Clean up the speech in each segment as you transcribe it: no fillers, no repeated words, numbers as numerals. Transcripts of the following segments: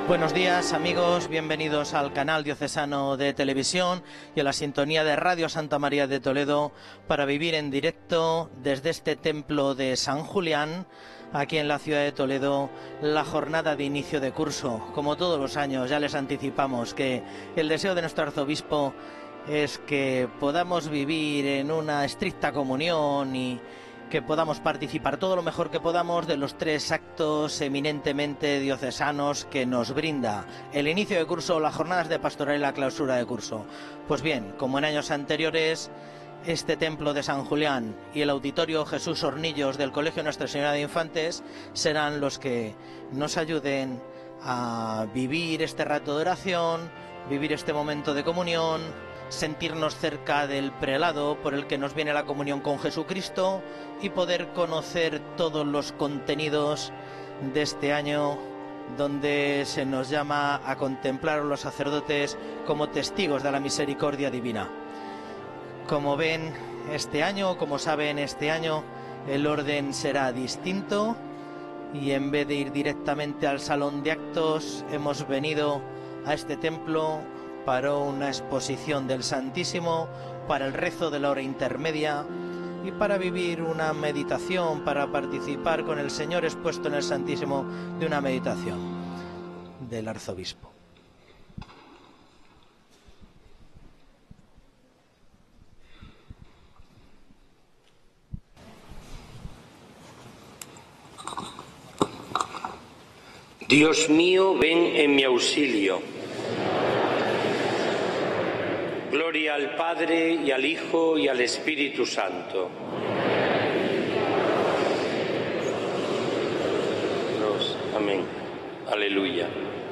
Buenos días amigos, bienvenidos al canal diocesano de televisión y a la sintonía de Radio Santa María de Toledo para vivir en directo desde este templo de San Julián, aquí en la ciudad de Toledo, la jornada de inicio de curso. Como todos los años ya les anticipamos que el deseo de nuestro arzobispo es que podamos vivir en una estricta comunión y que podamos participar todo lo mejor que podamos de los tres actos eminentemente diocesanos que nos brinda el inicio de curso, las jornadas de pastoral y la clausura de curso. Pues bien, como en años anteriores, este templo de San Julián y el auditorio Jesús Hornillos del Colegio Nuestra Señora de Infantes serán los que nos ayuden a vivir este rato de oración, vivir este momento de comunión, sentirnos cerca del prelado por el que nos viene la comunión con Jesucristo y poder conocer todos los contenidos de este año donde se nos llama a contemplar a los sacerdotes como testigos de la misericordia divina. Como ven este año, como saben este año, el orden será distinto y en vez de ir directamente al salón de actos hemos venido a este templo para una exposición del Santísimo, para el rezo de la hora intermedia y para vivir una meditación, para participar con el Señor expuesto en el Santísimo de una meditación del arzobispo. Dios mío, ven en mi auxilio. Gloria al Padre, y al Hijo, y al Espíritu Santo. Amén. Aleluya.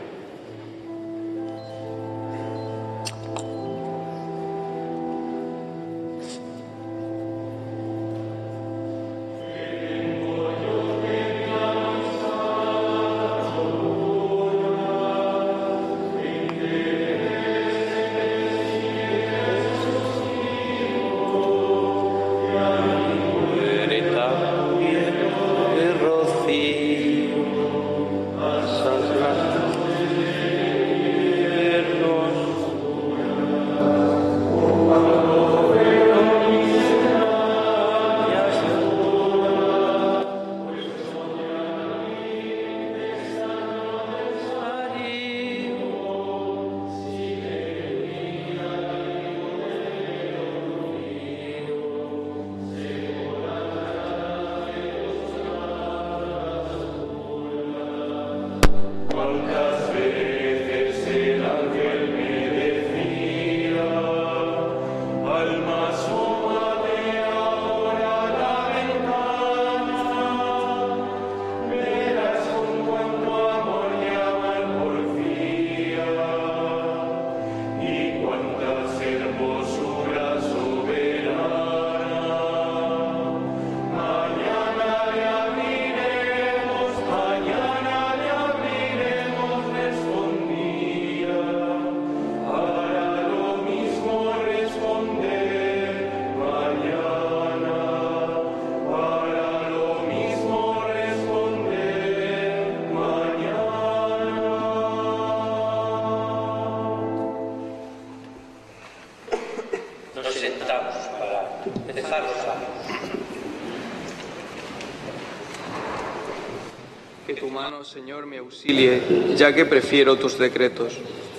Que tu mano, Señor, me auxilie, ya que prefiero tus decretos.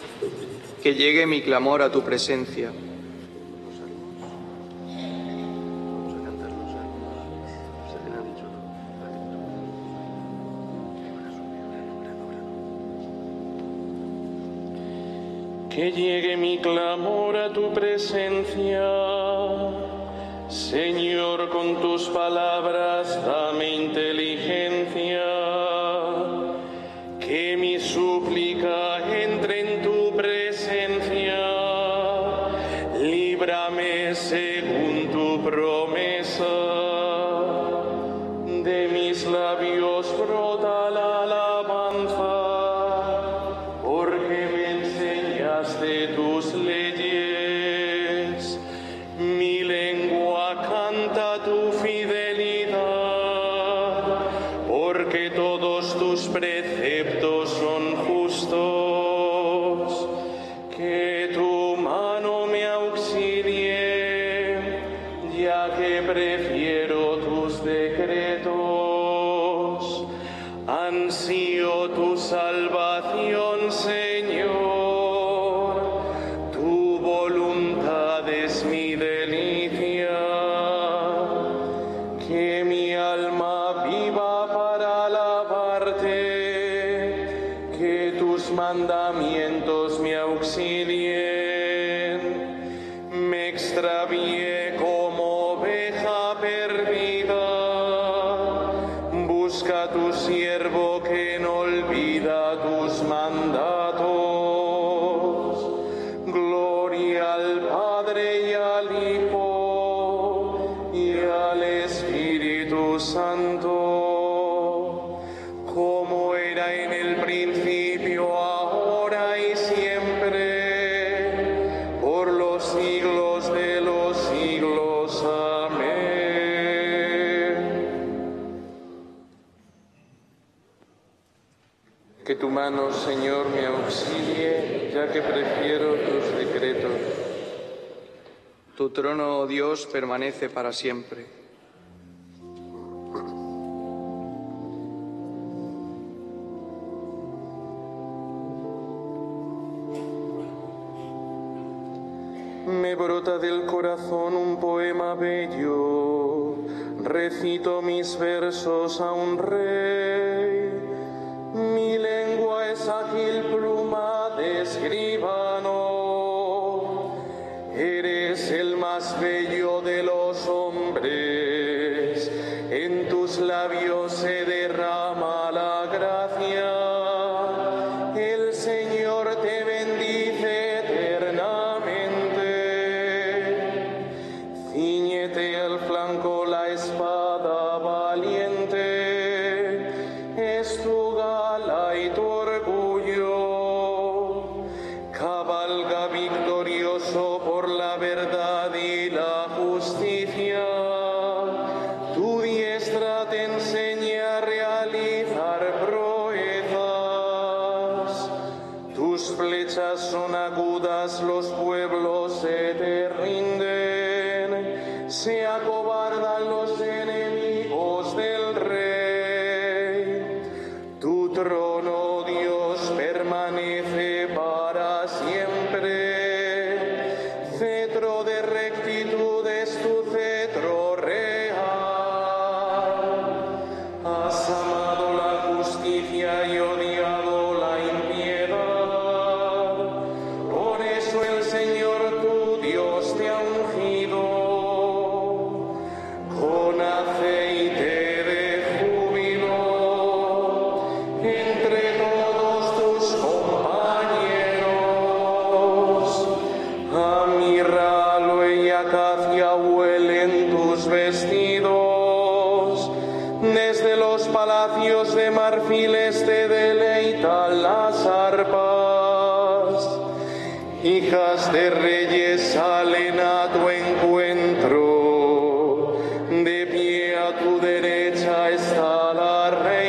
Que llegue mi clamor a tu presencia. Que llegue mi clamor a tu presencia. Señor, con tus palabras dame inteligencia. Que mi súplica entre en tu presencia. Líbrame según tu promesa. De mis labios brota la alabanza. Porque me enseñaste tus leyes. Mi lengua canta tu fidelidad, porque todos tus preceptos son justos. Ansío tu salvación, Señor, tu voluntad es mi delicia, que mi alma viva para alabarte, que tus mandamientos me auxilien, me extravié como oveja perdida, busca a tu siervo que no olvida tus mandatos. Gloria al Padre y al Hijo y al Espíritu Santo, como era en el principio, ahora y siempre, por los siglos de los siglos. Amén. Que tu mano, Señor, me auxilie, ya que prefiero tus decretos. Tu trono, oh Dios, permanece para siempre. Me brota del corazón un poema bello, recito mis versos a un rey. Mi lengua es ágil pluma de escribano, eres el más bello de los hombres, en tus labios se derrama la gracia, el Señor te bendice eternamente. Cíñete al flanco la espada valiente, es tu gala y tu orgullo. Cabalga victorioso por la verdad y la justicia. Tu diestra te enseña a realizar proezas. Tus flechas son agudas, los pueblos se te rinden. Se acobardan los enemigos del rey. Tu trono, Dios, permanece para siempre. Cetro de rectitud es tu cetro real. Has amado la justicia y odiado la impiedad. Por eso el Señor tu Dios te ha ungido con aceite de júbilo entre todos tus compañeros. A mirra, aloe y acacia huelen tus vestidos. Desde los palacios de marfiles te deleitan las arpas. Hijas de reyes salen a tu encuentro, de pie a tu derecha está la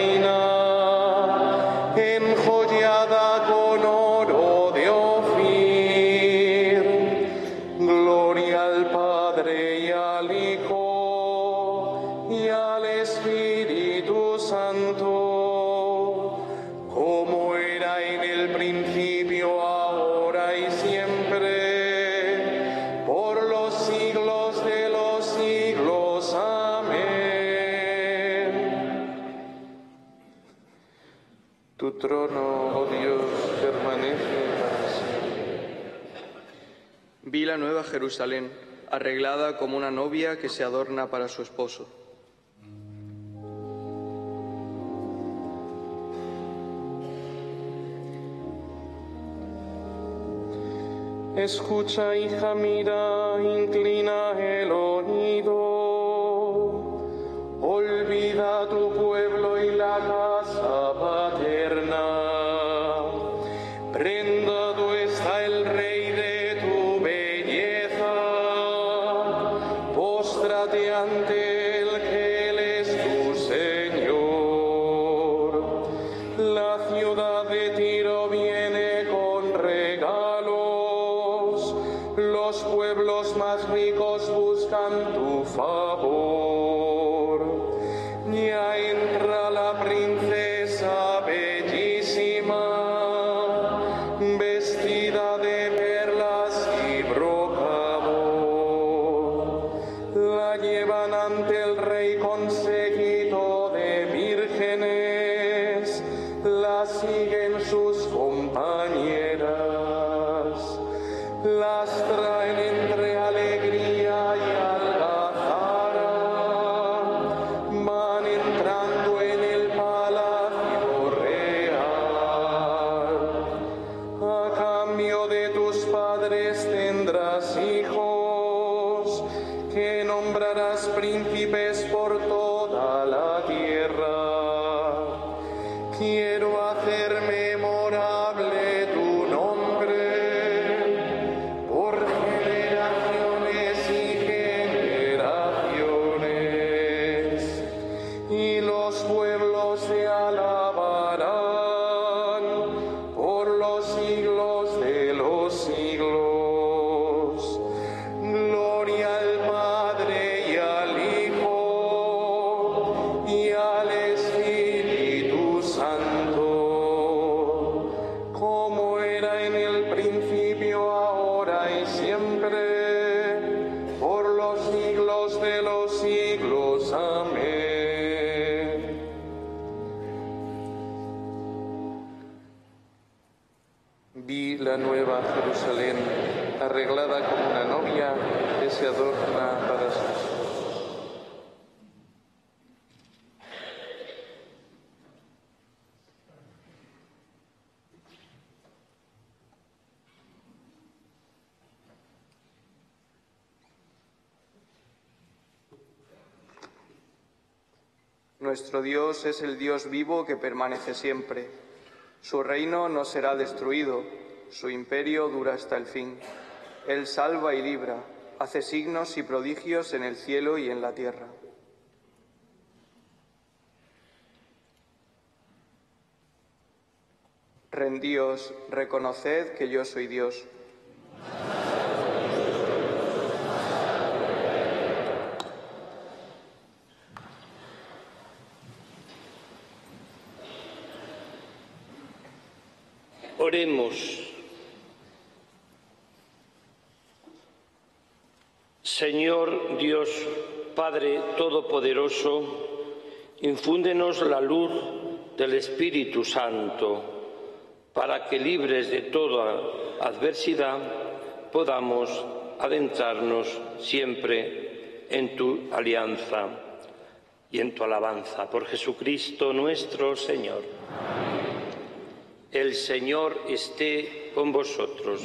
reina, enjollada con oro de Ofir. Gloria al Padre y al Hijo y al Espíritu Santo, como era en el principio, ahora y siempre, por los siglos de los siglos. Amén. Tu trono, oh Dios, permanece para siempre. Vi la nueva Jerusalén, arreglada como una novia que se adorna para su esposo. Escucha, hija, mira, inclina el oído. Olvida tu pueblo y la casa paterna. Prendado está el Rey de tu belleza. Póstrate ante él, que él es tu Señor. La ciudad de Tiro viene con regalos. Los pueblos más ricos buscan tu favor. Ya la siguen sus compañeras, las traen entre alegría y algazara, van entrando en el palacio real. A cambio de tus padres tendrás hijos, que nombrarás príncipes por toda la tierra. Quiero hacer memorable tu nombre por generaciones y generaciones, y los pueblos te alabarán por los siglos de los siglos. Gloria al Padre y al Hijo y al Espíritu Santo, como era en el principio, ahora y siempre, por los siglos de los siglos. Amén. Vi la nueva Jerusalén, arreglada como una novia que se adorna para su esposo. Nuestro Dios es el Dios vivo que permanece siempre. Su reino no será destruido, su imperio dura hasta el fin. Él salva y libra, hace signos y prodigios en el cielo y en la tierra. Rendíos, reconoced que yo soy Dios. Oremos. Señor Dios, Padre Todopoderoso, infúndenos la luz del Espíritu Santo, para que, libres de toda adversidad, podamos adentrarnos siempre en tu alianza y en tu alabanza. Por Jesucristo nuestro Señor. El Señor esté con vosotros.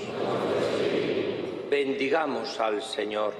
Bendigamos al Señor.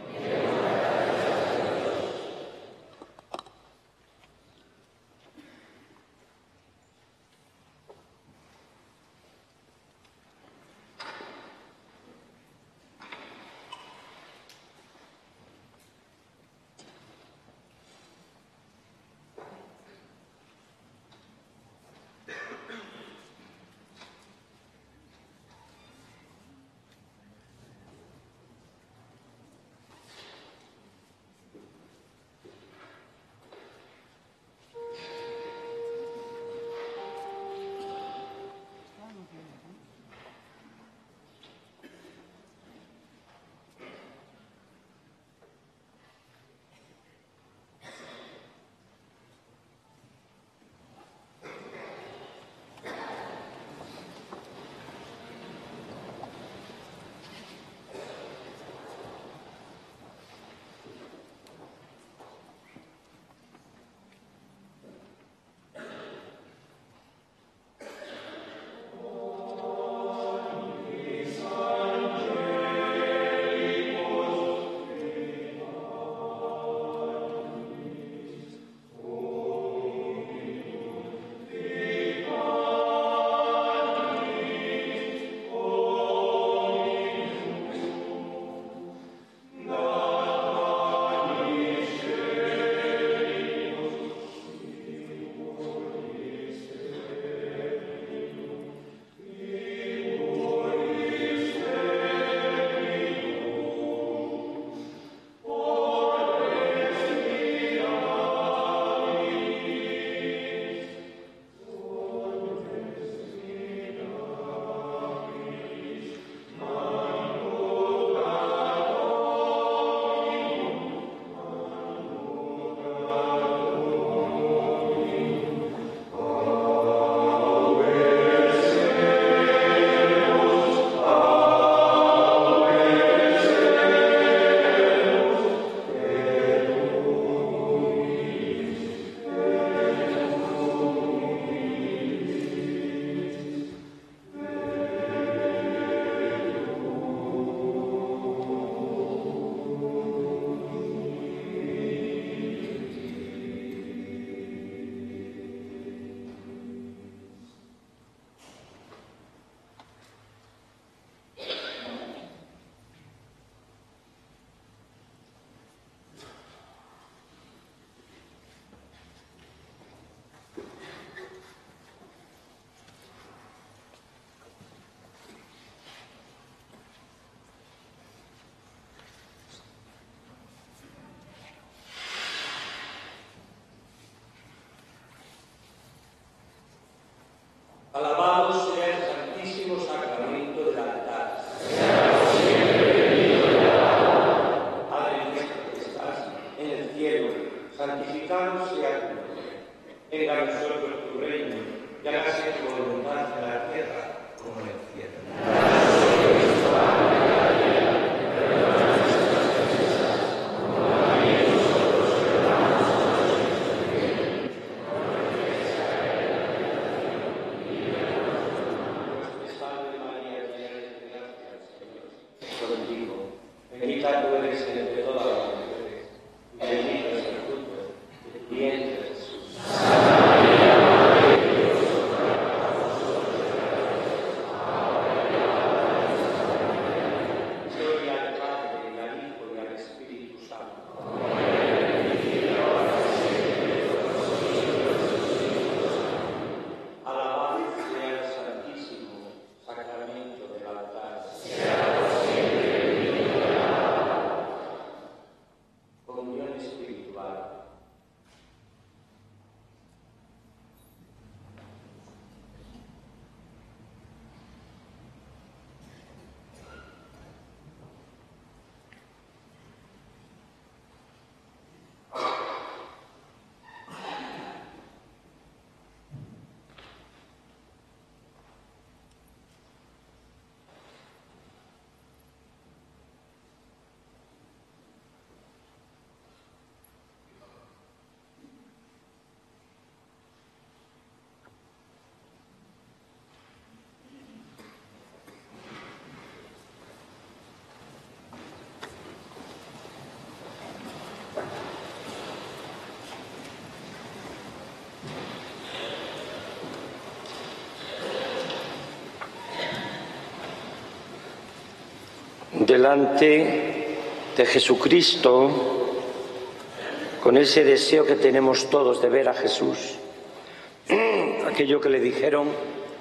delante de Jesucristo, con ese deseo que tenemos todos de ver a Jesús, aquello que le dijeron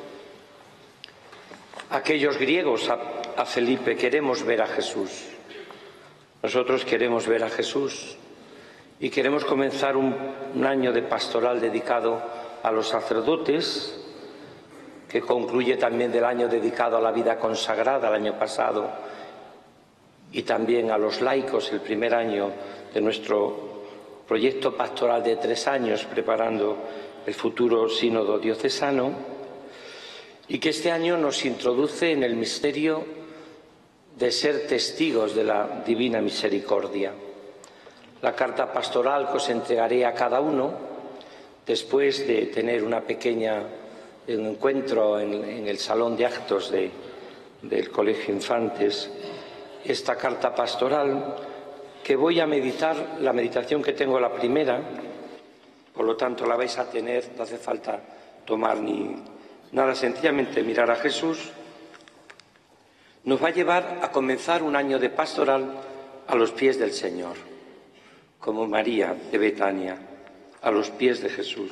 aquellos griegos a Felipe: queremos ver a Jesús. Nosotros queremos ver a Jesús y queremos comenzar un año de pastoral dedicado a los sacerdotes, que concluye también del año dedicado a la vida consagrada el año pasado, y también a los laicos, el primer año de nuestro proyecto pastoral de 3 años preparando el futuro sínodo diocesano, y que este año nos introduce en el misterio de ser testigos de la divina misericordia. La carta pastoral que os entregaré a cada uno, después de tener un encuentro en el salón de actos del Colegio Infantes, esta carta pastoral que voy a meditar, la meditación que tengo la primera, por lo tanto la vais a tener, no hace falta tomar ni nada, sencillamente mirar a Jesús, nos va a llevar a comenzar un año de pastoral a los pies del Señor, como María de Betania, a los pies de Jesús.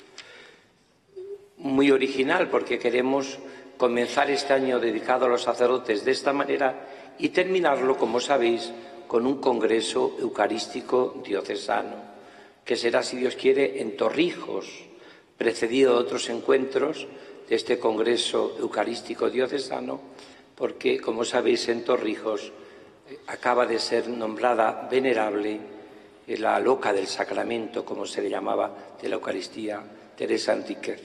Muy original, porque queremos comenzar este año dedicado a los sacerdotes de esta manera y terminarlo, como sabéis, con un congreso eucarístico diocesano, que será, si Dios quiere, en Torrijos, precedido de otros encuentros de este congreso eucarístico diocesano, porque, como sabéis, en Torrijos acaba de ser nombrada venerable la loca del sacramento, como se le llamaba, de la Eucaristía, Teresa Enríquez.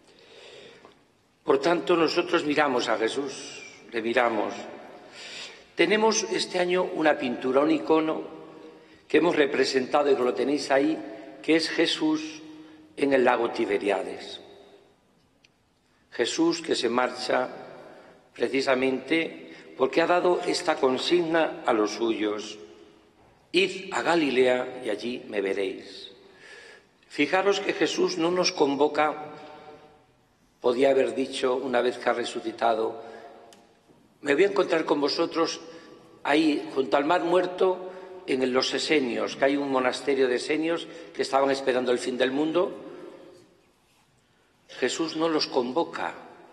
Por tanto, nosotros miramos a Jesús, le miramos. Tenemos este año una pintura, un icono que hemos representado y que lo tenéis ahí, que es Jesús en el lago Tiberíades. Jesús que se marcha precisamente porque ha dado esta consigna a los suyos: id a Galilea y allí me veréis. Fijaros que Jesús no nos convoca, podía haber dicho una vez que ha resucitado: me voy a encontrar con vosotros ahí junto al Mar Muerto en los Esenios, que hay un monasterio de esenios que estaban esperando el fin del mundo. Jesús no los convoca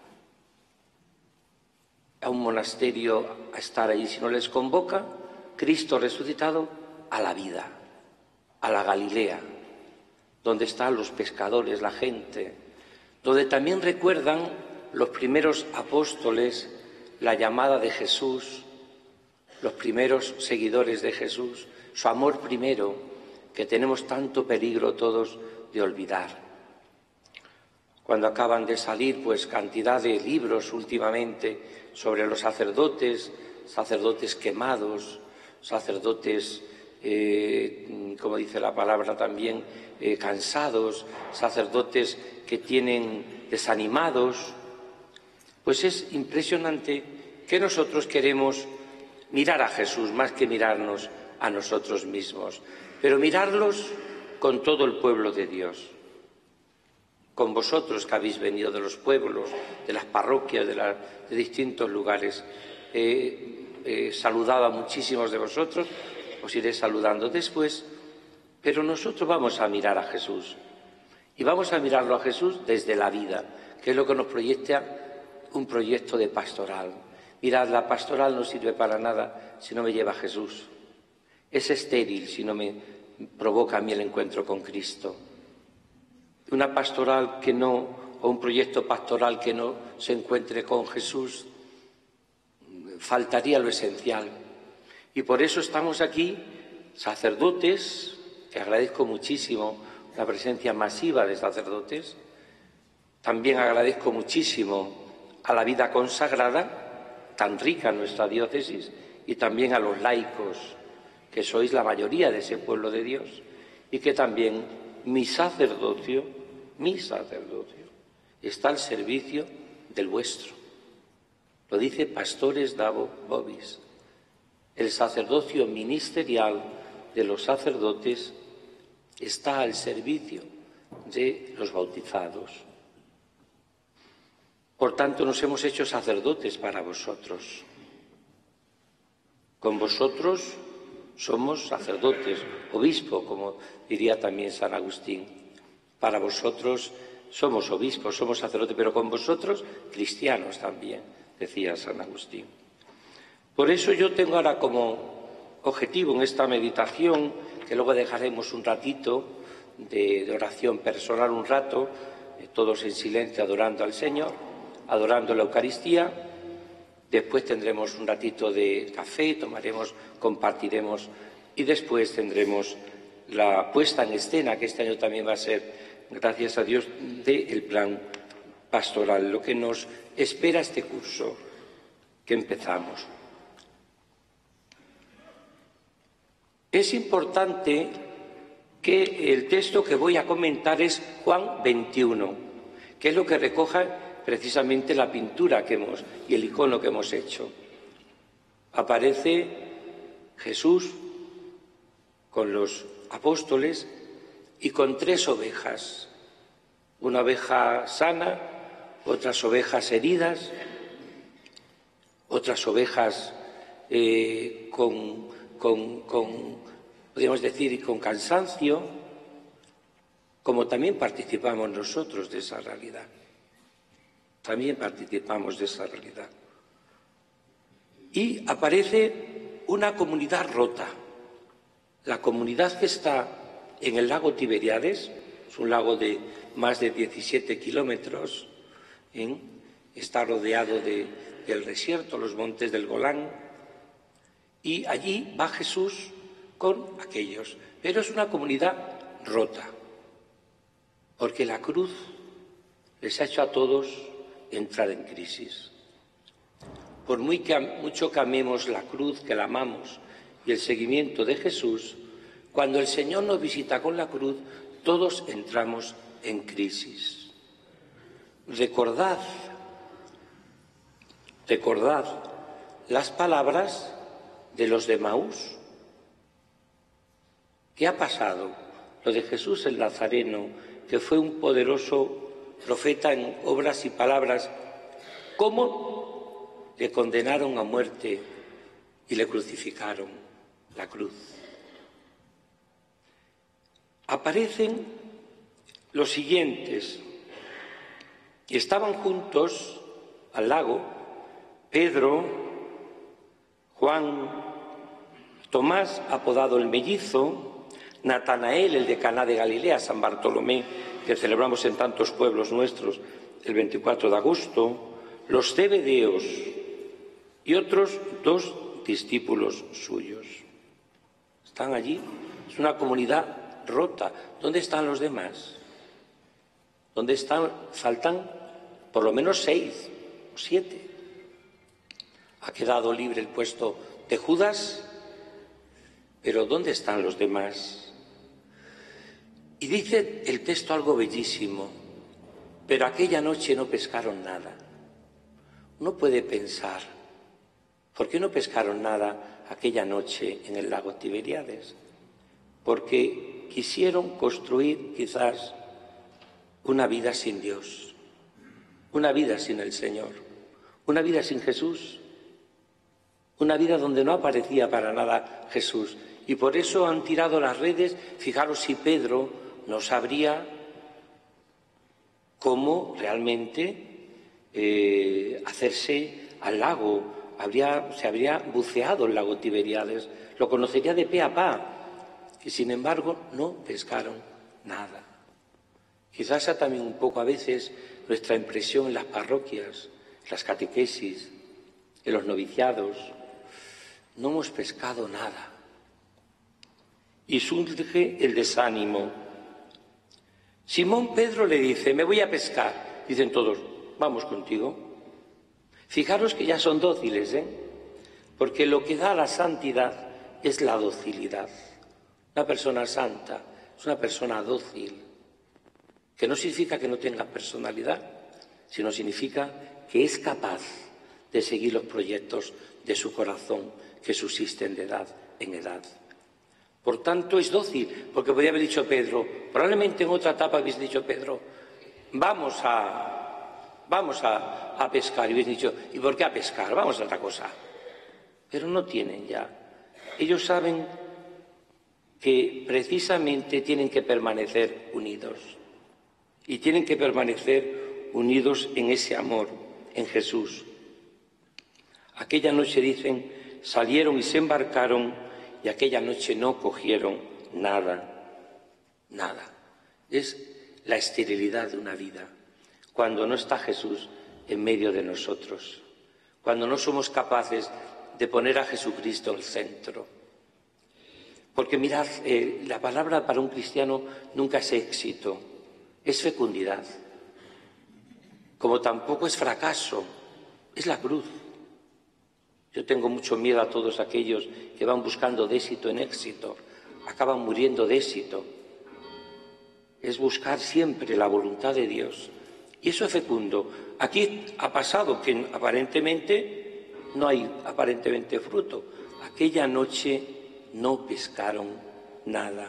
a un monasterio a estar allí, sino les convoca, Cristo resucitado, a la vida, a la Galilea, donde están los pescadores, la gente, donde también recuerdan los primeros apóstoles la llamada de Jesús, los primeros seguidores de Jesús, su amor primero, que tenemos tanto peligro todos de olvidar. Cuando acaban de salir, pues, cantidad de libros últimamente sobre los sacerdotes, sacerdotes quemados, sacerdotes, como dice la palabra también, cansados, sacerdotes que tienen desanimados, pues es impresionante que nosotros queremos mirar a Jesús más que mirarnos a nosotros mismos, pero mirarlos con todo el pueblo de Dios, con vosotros que habéis venido de los pueblos, de las parroquias, de distintos lugares. He saludado a muchísimos de vosotros, os iré saludando después, pero nosotros vamos a mirar a Jesús, y vamos a mirarlo a Jesús desde la vida, que es lo que nos proyecta un proyecto de pastoral. Mirad, la pastoral no sirve para nada si no me lleva a Jesús. Es estéril si no me provoca a mí el encuentro con Cristo. Una pastoral que no, o un proyecto pastoral que no se encuentre con Jesús, faltaría lo esencial. Y por eso estamos aquí, sacerdotes, que agradezco muchísimo la presencia masiva de sacerdotes. También agradezco muchísimo a la vida consagrada, tan rica en nuestra diócesis, y también a los laicos, que sois la mayoría de ese pueblo de Dios, y que también mi sacerdocio está al servicio del vuestro. Lo dice Pastores Davo Vobis. El sacerdocio ministerial de los sacerdotes está al servicio de los bautizados. Por tanto, nos hemos hecho sacerdotes para vosotros. Con vosotros somos sacerdotes, obispo, como diría también San Agustín. Para vosotros somos obispos, somos sacerdotes, pero con vosotros cristianos también, decía San Agustín. Por eso yo tengo ahora como objetivo en esta meditación, que luego dejaremos un ratito de oración personal, un rato, todos en silencio adorando al Señor, adorando la Eucaristía. Después tendremos un ratito de café, compartiremos y después tendremos la puesta en escena, que este año también va a ser, gracias a Dios, del plan pastoral, lo que nos espera este curso que empezamos. Es importante que el texto que voy a comentar es Juan 21, que es lo que recoge precisamente la pintura que y el icono que hemos hecho. Aparece Jesús con los apóstoles y con 3 ovejas, una oveja sana, otras ovejas heridas, otras ovejas podríamos decir, con cansancio, como también participamos nosotros de esa realidad. También participamos de esa realidad. Y aparece una comunidad rota. La comunidad que está en el lago Tiberíades, es un lago de más de 17 kilómetros, está rodeado del desierto, los montes del Golán, y allí va Jesús con aquellos. Pero es una comunidad rota, porque la cruz les ha hecho a todos entrar en crisis. Por mucho que amemos la cruz, que la amamos, y el seguimiento de Jesús, cuando el Señor nos visita con la cruz, todos entramos en crisis. Recordad las palabras de los de Emaús. ¿Qué ha pasado? Lo de Jesús el Nazareno, que fue un poderoso profeta en obras y palabras, ¿cómo le condenaron a muerte y le crucificaron? La cruz. Aparecen los siguientes, y estaban juntos al lago Pedro, Juan, Tomás, apodado el Mellizo, Natanael, el de Caná de Galilea, San Bartolomé, que celebramos en tantos pueblos nuestros el 24 de agosto, los Zebedeos y otros 2 discípulos suyos. Están allí, es una comunidad rota. ¿Dónde están los demás? ¿Dónde están? Faltan por lo menos 6 o 7. Ha quedado libre el puesto de Judas, pero ¿dónde están los demás? Y dice el texto algo bellísimo, pero aquella noche no pescaron nada. Uno puede pensar, ¿por qué no pescaron nada aquella noche en el lago Tiberíades? Porque quisieron construir quizás una vida sin Dios, una vida sin el Señor, una vida sin Jesús, una vida donde no aparecía para nada Jesús. Y por eso han tirado las redes. Fijaros si Pedro no sabría cómo realmente hacerse al lago. Se habría buceado el lago Tiberíades, lo conocería de pe a pa. Y sin embargo no pescaron nada. Quizás sea también un poco a veces nuestra impresión en las parroquias, en las catequesis, en los noviciados. No hemos pescado nada. Y surge el desánimo. Simón Pedro le dice, me voy a pescar. Dicen todos, vamos contigo. Fijaros que ya son dóciles, porque lo que da la santidad es la docilidad. Una persona santa es una persona dócil, que no significa que no tenga personalidad, sino significa que es capaz de seguir los proyectos de su corazón que subsisten de edad en edad. Por tanto, es dócil, porque podría haber dicho Pedro, probablemente en otra etapa habéis dicho Pedro, vamos a pescar, y habéis dicho, ¿y por qué a pescar? Vamos a otra cosa. pero no tienen ya. Ellos saben que precisamente tienen que permanecer unidos y tienen que permanecer unidos en ese amor, en Jesús. Aquella noche, dicen, salieron y se embarcaron y aquella noche no cogieron nada, nada. Es la esterilidad de una vida, cuando no está Jesús en medio de nosotros, cuando no somos capaces de poner a Jesucristo en el centro. Porque mirad, la palabra para un cristiano nunca es éxito, es fecundidad. Como tampoco es fracaso, es la cruz. Yo tengo mucho miedo a todos aquellos que van buscando de éxito en éxito, acaban muriendo de éxito. Es buscar siempre la voluntad de Dios. Y eso es fecundo. Aquí ha pasado que aparentemente no hay fruto. Aquella noche no pescaron nada.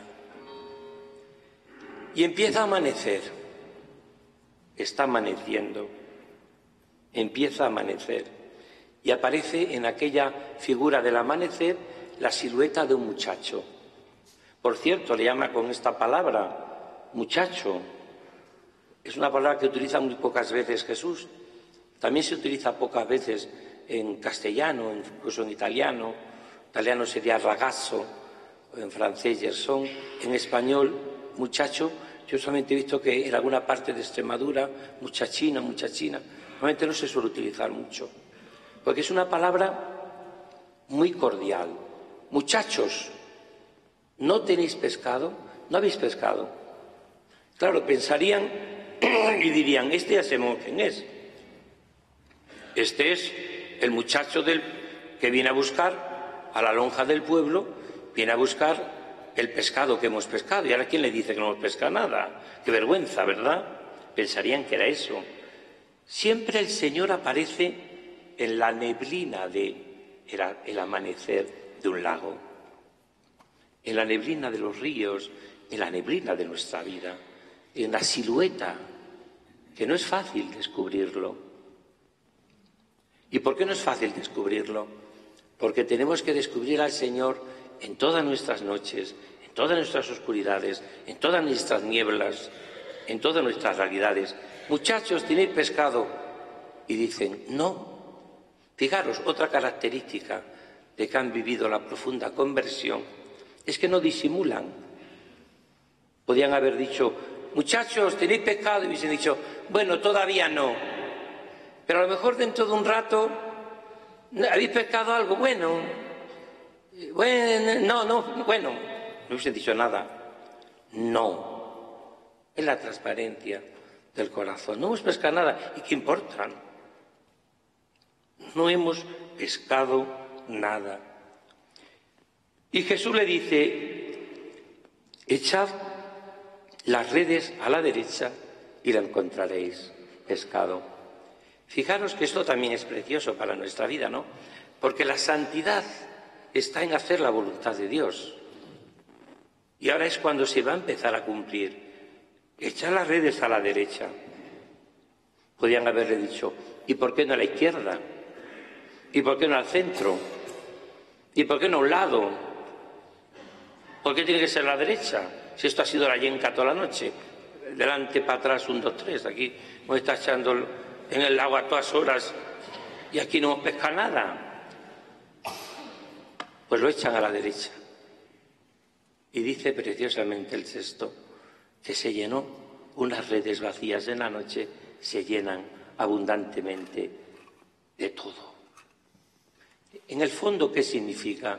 Y empieza a amanecer. Está amaneciendo. Empieza a amanecer. Y aparece en aquella figura del amanecer la silueta de un muchacho. Por cierto, le llama con esta palabra muchacho. Es una palabra que utiliza muy pocas veces Jesús. También se utiliza pocas veces en castellano, incluso en italiano. En italiano sería ragazzo, en francés garçon. En español, muchacho. Yo solamente he visto que en alguna parte de Extremadura, muchachina. Normalmente no se suele utilizar mucho, porque es una palabra muy cordial. Muchachos, ¿no tenéis pescado? ¿No habéis pescado? Claro, pensarían y dirían, este ya sabemos quién es. Este es el muchacho que viene a buscar a la lonja del pueblo, viene a buscar el pescado que hemos pescado. Y ahora, ¿quién le dice que no hemos pescado nada? Qué vergüenza, ¿verdad? Pensarían que era eso. Siempre el Señor aparece en la neblina el amanecer de un lago, en la neblina de los ríos, en la neblina de nuestra vida, en la silueta, que no es fácil descubrirlo. ¿Y por qué no es fácil descubrirlo? Porque tenemos que descubrir al Señor en todas nuestras noches, en todas nuestras oscuridades, en todas nuestras nieblas, en todas nuestras realidades. Muchachos, ¿tenéis pescado? Y dicen, no. Fijaros, otra característica de que han vivido la profunda conversión es que no disimulan. Podían haber dicho, muchachos, ¿tenéis pescado? Y hubiesen dicho, bueno, todavía no. Pero a lo mejor dentro de un rato, ¿habéis pescado algo? Bueno, no hubiesen dicho nada. No. Es la transparencia del corazón. No hemos pescado nada. ¿Y qué importa? No hemos pescado nada. Y Jesús le dice, echad las redes a la derecha y la encontraréis, pescado. Fijaros que esto también es precioso para nuestra vida, ¿no? Porque la santidad está en hacer la voluntad de Dios. Y ahora es cuando se va a empezar a cumplir. Echad las redes a la derecha. Podrían haberle dicho, ¿y por qué no a la izquierda? ¿Y por qué no al centro? ¿Y por qué no a un lado? ¿Por qué tiene que ser la derecha? Si esto ha sido la yenca toda la noche. Delante, para atrás, 1, 2, 3. Aquí nos está echando en el agua a todas horas y aquí no hemos pescado nada. Pues lo echan a la derecha. Y dice preciosamente el texto que se llenó, unas redes vacías en la noche se llenan abundantemente de todo. En el fondo, ¿qué significa?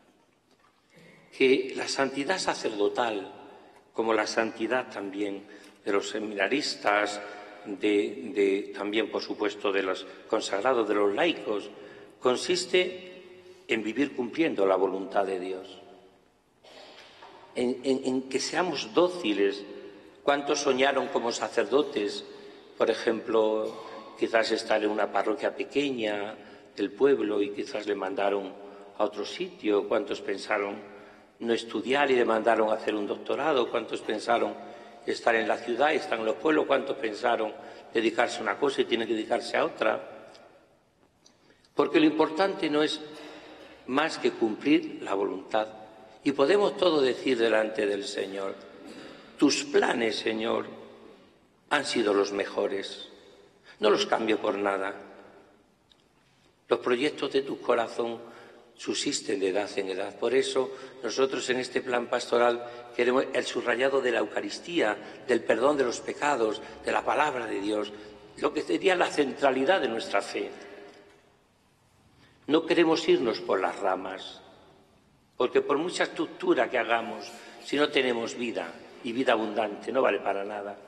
Que la santidad sacerdotal, como la santidad también de los seminaristas, también, por supuesto, de los consagrados, de los laicos, consiste en vivir cumpliendo la voluntad de Dios, en que seamos dóciles. ¿Cuántos soñaron como sacerdotes? Por ejemplo, quizás estar en una parroquia pequeña del pueblo y quizás le mandaron a otro sitio. ¿Cuántos pensaron no estudiar y le mandaron a hacer un doctorado? ¿Cuántos pensaron estar en la ciudad y están en los pueblos? ¿Cuántos pensaron dedicarse a una cosa y tienen que dedicarse a otra? Porque lo importante no es más que cumplir la voluntad. Y podemos todo decir delante del Señor: tus planes, Señor, han sido los mejores. No los cambio por nada. Los proyectos de tu corazón subsisten de edad en edad. Por eso nosotros en este plan pastoral queremos el subrayado de la Eucaristía, del perdón de los pecados, de la palabra de Dios, lo que sería la centralidad de nuestra fe. No queremos irnos por las ramas, porque por mucha estructura que hagamos, si no tenemos vida y vida abundante, no vale para nada.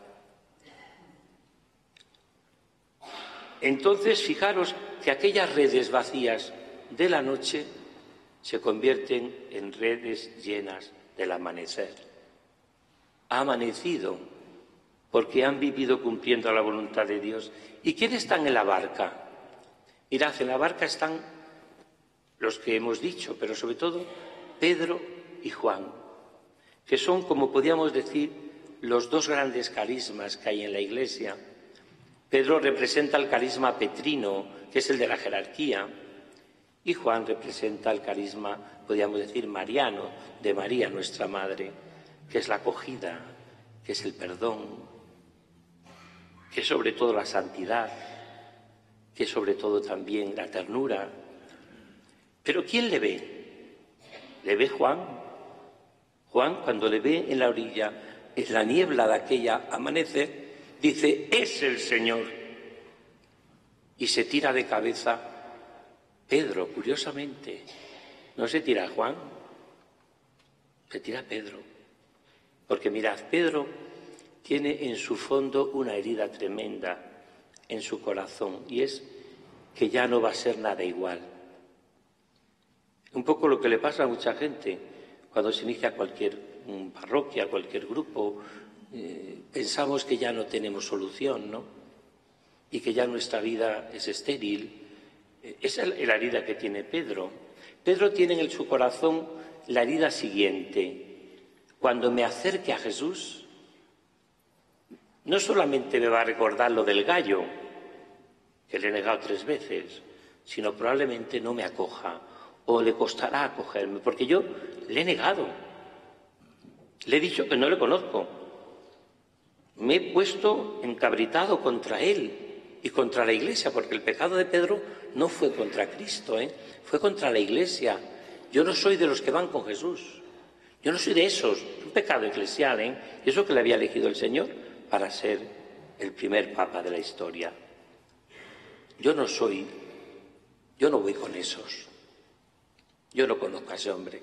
Entonces, fijaros que aquellas redes vacías de la noche se convierten en redes llenas del amanecer. Ha amanecido porque han vivido cumpliendo la voluntad de Dios. ¿Y quiénes están en la barca? Mirad, en la barca están los que hemos dicho, pero sobre todo Pedro y Juan, que son, como podríamos decir, los dos grandes carismas que hay en la Iglesia. Pedro representa el carisma petrino, que es el de la jerarquía, y Juan representa el carisma, podríamos decir, mariano, de María, nuestra Madre, que es la acogida, que es el perdón, que es sobre todo la santidad, que es sobre todo también la ternura. Pero ¿quién le ve? Le ve Juan. Juan, cuando le ve en la orilla, en la niebla de aquella amanecer, dice: es el Señor. Y se tira de cabeza. Pedro, curiosamente, no se tira a Juan, se tira a Pedro. Porque mirad, Pedro tiene en su fondo una herida tremenda en su corazón, y es que ya no va a ser nada igual. Un poco lo que le pasa a mucha gente cuando se inicia cualquier parroquia, cualquier grupo. Pensamos que ya no tenemos solución, ¿no? Y que ya nuestra vida es estéril. Esa es la herida que tiene Pedro. Pedro tiene en su corazón la herida siguiente: cuando me acerque a Jesús, no solamente me va a recordar lo del gallo, que le he negado 3 veces, sino probablemente no me acoja, o le costará acogerme, porque yo le he negado. Le he dicho que no le conozco. Me he puesto encabritado contra él y contra la Iglesia, porque el pecado de Pedro no fue contra Cristo, fue contra la Iglesia. Yo no soy de los que van con Jesús. Yo no soy de esos. Un pecado eclesial, y eso que le había elegido el Señor para ser el primer papa de la historia. Yo no voy con esos. Yo no conozco a ese hombre.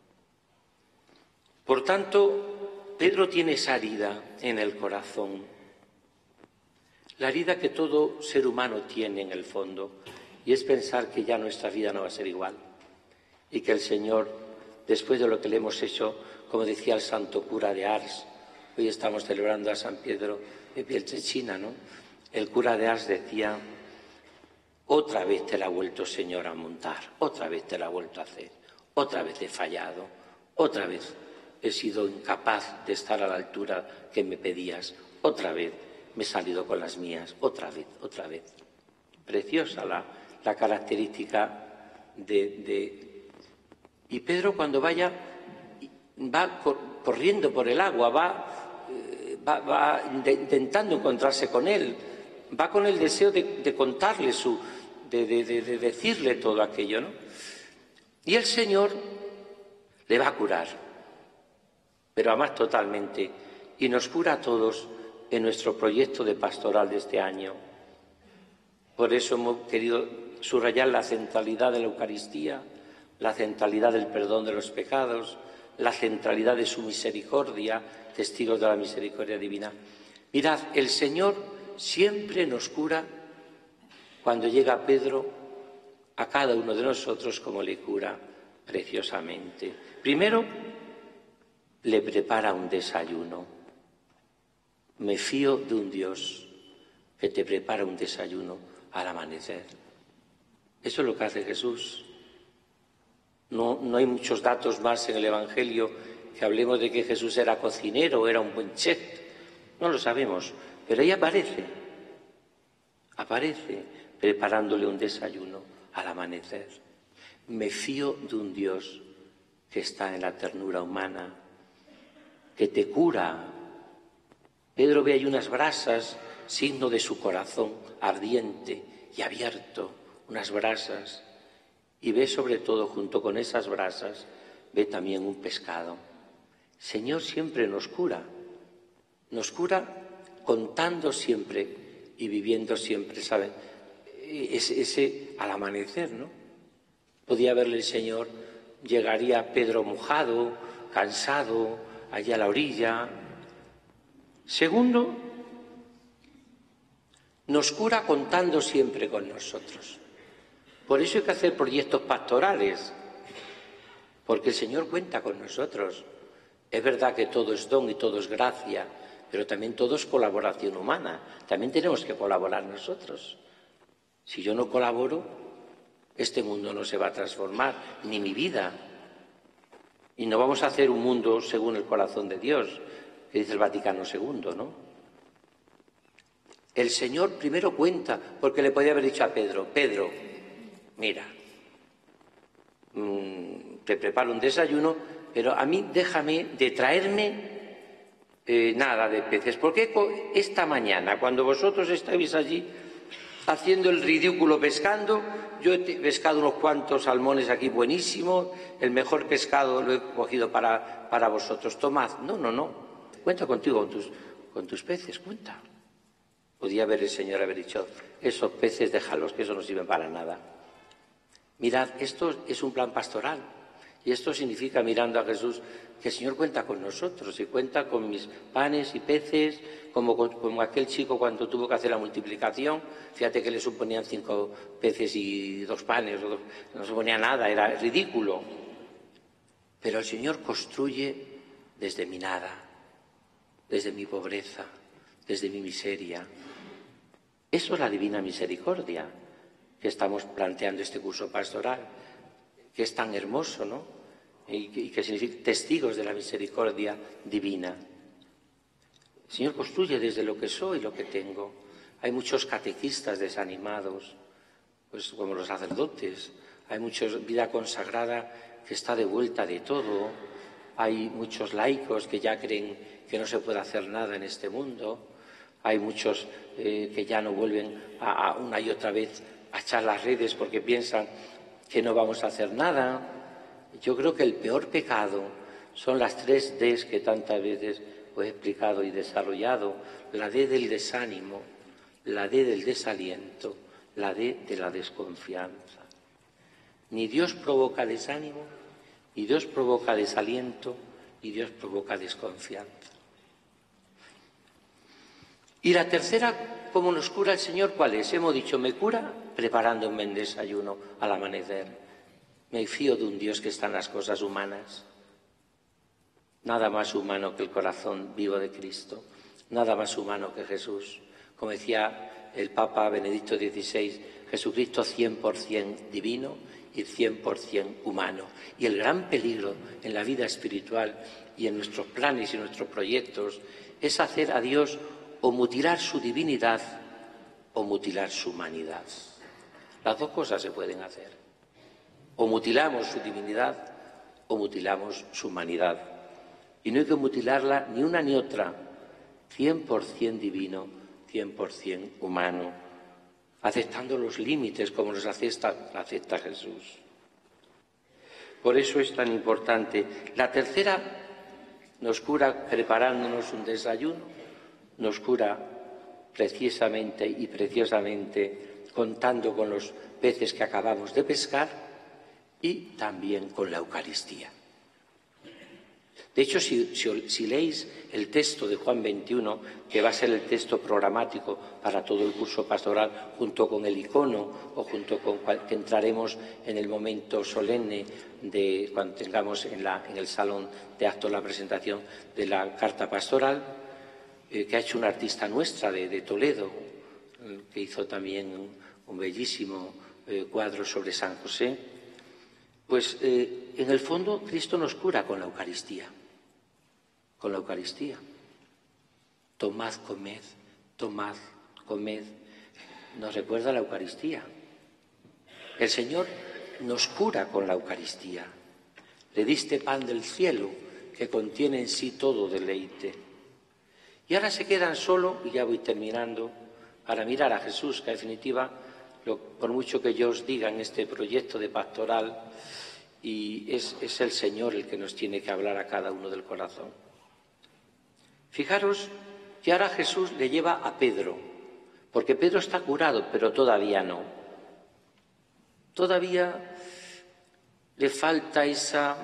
Por tanto, Pedro tiene esa herida en el corazón, la herida que todo ser humano tiene en el fondo, y es pensar que ya nuestra vida no va a ser igual, y que el Señor, después de lo que le hemos hecho, como decía el santo cura de Ars, hoy estamos celebrando a San Pedro de Pieltrelcina, ¿no? El cura de Ars decía: otra vez te la ha vuelto, Señor, a montar, otra vez te la ha vuelto a hacer, otra vez he fallado, otra vez he sido incapaz de estar a la altura que me pedías, otra vez me he salido con las mías, otra vez, otra vez. Preciosa la característica de... Y Pedro, cuando va corriendo por el agua, va intentando encontrarse con él, va con el deseo de contarle de decirle todo aquello, ¿no? Y el Señor le va a curar, pero además totalmente, y nos cura a todos en nuestro proyecto de pastoral de este año. Por eso hemos querido subrayar la centralidad de la Eucaristía, la centralidad del perdón de los pecados, la centralidad de su misericordia, testigos de la misericordia divina. Mirad, el Señor siempre nos cura cuando llega Pedro a cada uno de nosotros, como le cura preciosamente. Primero, le prepara un desayuno. Me fío de un Dios que te prepara un desayuno al amanecer. Eso es lo que hace Jesús. No hay muchos datos más en el Evangelio que hablemos de que Jesús era cocinero o era un buen chef. No lo sabemos, pero ahí aparece preparándole un desayuno al amanecer. Me fío de un Dios que está en la ternura humana, que te cura. Pedro ve ahí unas brasas, signo de su corazón ardiente y abierto, unas brasas, y ve sobre todo, junto con esas brasas, ve también un pescado. Señor siempre nos cura contando siempre y viviendo siempre, ¿saben? Ese al amanecer, ¿no? Podía verle el Señor, llegaría Pedro mojado, cansado, allí a la orilla. Segundo, nos cura contando siempre con nosotros. Por eso hay que hacer proyectos pastorales, porque el Señor cuenta con nosotros. Es verdad que todo es don y todo es gracia, pero también todo es colaboración humana. También tenemos que colaborar nosotros. Si yo no colaboro, este mundo no se va a transformar, ni mi vida. Y no vamos a hacer un mundo según el corazón de Dios, que dice el Vaticano II, ¿no? El Señor primero cuenta, porque le podía haber dicho a Pedro, Pedro, mira, te preparo un desayuno, pero a mí déjame de traerme nada de peces, porque esta mañana, cuando vosotros estáis allí haciendo el ridículo pescando, yo he pescado unos cuantos salmones aquí buenísimos, el mejor pescado lo he cogido para vosotros, tomad. No, cuenta contigo, con tus peces, cuenta. Podía haber el Señor haber dicho, esos peces déjalos, que eso no sirven para nada. Mirad, esto es un plan pastoral. Y esto significa, mirando a Jesús, que el Señor cuenta con nosotros y cuenta con mis panes y peces, como aquel chico cuando tuvo que hacer la multiplicación. Fíjate que le suponían 5 peces y 2 panes, no suponía nada, era ridículo. Pero el Señor construye desde mi nada, desde mi pobreza, desde mi miseria. Eso es la divina misericordia que estamos planteando este curso pastoral, que es tan hermoso, ¿no? Y que significa testigos de la misericordia divina. El Señor construye desde lo que soy, lo que tengo. Hay muchos catequistas desanimados, pues como los sacerdotes. Hay mucha vida consagrada que está de vuelta de todo. Hay muchos laicos que ya creen que no se puede hacer nada en este mundo. Hay muchos que ya no vuelven a una y otra vez a echar las redes porque piensan que no vamos a hacer nada. Yo creo que el peor pecado son las 3 Ds que tantas veces os he explicado y desarrollado. La D del desánimo, la D del desaliento, la D de la desconfianza. Ni Dios provoca desánimo, ni Dios provoca desaliento, ni Dios provoca desconfianza. Y la tercera, ¿cómo nos cura el Señor? ¿Cuál es? Hemos dicho, me cura preparándome en desayuno al amanecer. Me fío de un Dios que está en las cosas humanas. Nada más humano que el corazón vivo de Cristo. Nada más humano que Jesús. Como decía el Papa Benedicto XVI, Jesucristo 100% divino y 100% humano. Y el gran peligro en la vida espiritual y en nuestros planes y nuestros proyectos es hacer a Dios o mutilar su divinidad o mutilar su humanidad. Las dos cosas se pueden hacer. O mutilamos su divinidad o mutilamos su humanidad. Y no hay que mutilarla ni una ni otra. 100% divino, 100% humano. Aceptando los límites como los acepta Jesús. Por eso es tan importante. La tercera nos cura preparándonos un desayuno, nos cura precisamente y preciosamente contando con los peces que acabamos de pescar y también con la Eucaristía. De hecho, si leéis el texto de Juan 21, que va a ser el texto programático para todo el curso pastoral, junto con el icono o junto con que entraremos en el momento solemne de cuando tengamos en el salón de actos la presentación de la carta pastoral, que ha hecho una artista nuestra de Toledo, que hizo también un bellísimo cuadro sobre San José. Pues en el fondo Cristo nos cura con la Eucaristía. Con la Eucaristía. Tomad, comed. Nos recuerda la Eucaristía. El Señor nos cura con la Eucaristía. Le diste pan del cielo que contiene en sí todo deleite. Y ahora se quedan solo, y ya voy terminando, para mirar a Jesús, que en definitiva, por mucho que yo os diga en este proyecto de pastoral, y es el Señor el que nos tiene que hablar a cada uno del corazón. Fijaros que ahora Jesús le lleva a Pedro, porque Pedro está curado, pero todavía no. Todavía le falta esa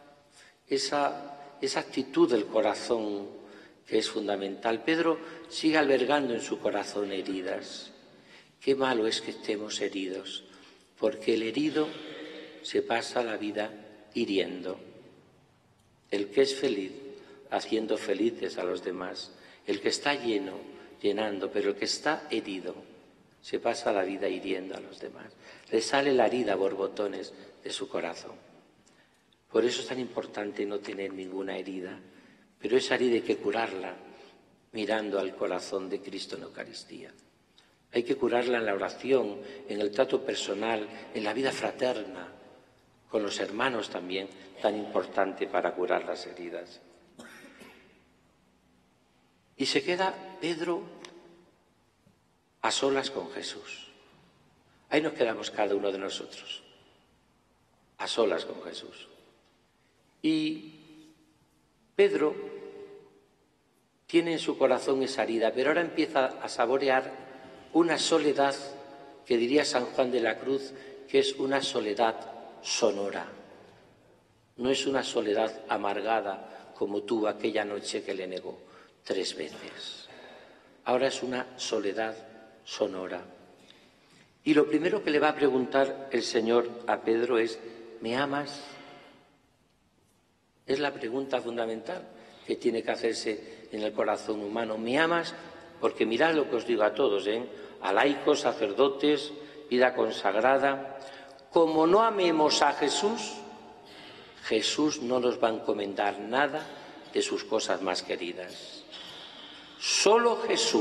actitud del corazón que es fundamental. Pedro sigue albergando en su corazón heridas. Qué malo es que estemos heridos, porque el herido se pasa la vida hiriendo. El que es feliz, haciendo felices a los demás. El que está lleno, llenando, pero el que está herido, se pasa la vida hiriendo a los demás. Le sale la herida a borbotones de su corazón. Por eso es tan importante no tener ninguna herida, pero esa herida hay que curarla mirando al corazón de Cristo en Eucaristía. Hay que curarla en la oración, en el trato personal, en la vida fraterna, con los hermanos también, tan importante para curar las heridas. Y se queda Pedro a solas con Jesús. Ahí nos quedamos cada uno de nosotros, a solas con Jesús. Y Pedro tiene en su corazón esa herida, pero ahora empieza a saborear una soledad que diría San Juan de la Cruz, que es una soledad sonora. No es una soledad amargada como tuvo aquella noche que le negó 3 veces. Ahora es una soledad sonora. Y lo primero que le va a preguntar el Señor a Pedro es: ¿me amas? Es la pregunta fundamental que tiene que hacerse en el corazón humano. ¿Me amas? Porque mirad lo que os digo a todos, a laicos, sacerdotes, vida consagrada. Como no amemos a Jesús, Jesús no nos va a encomendar nada de sus cosas más queridas. Solo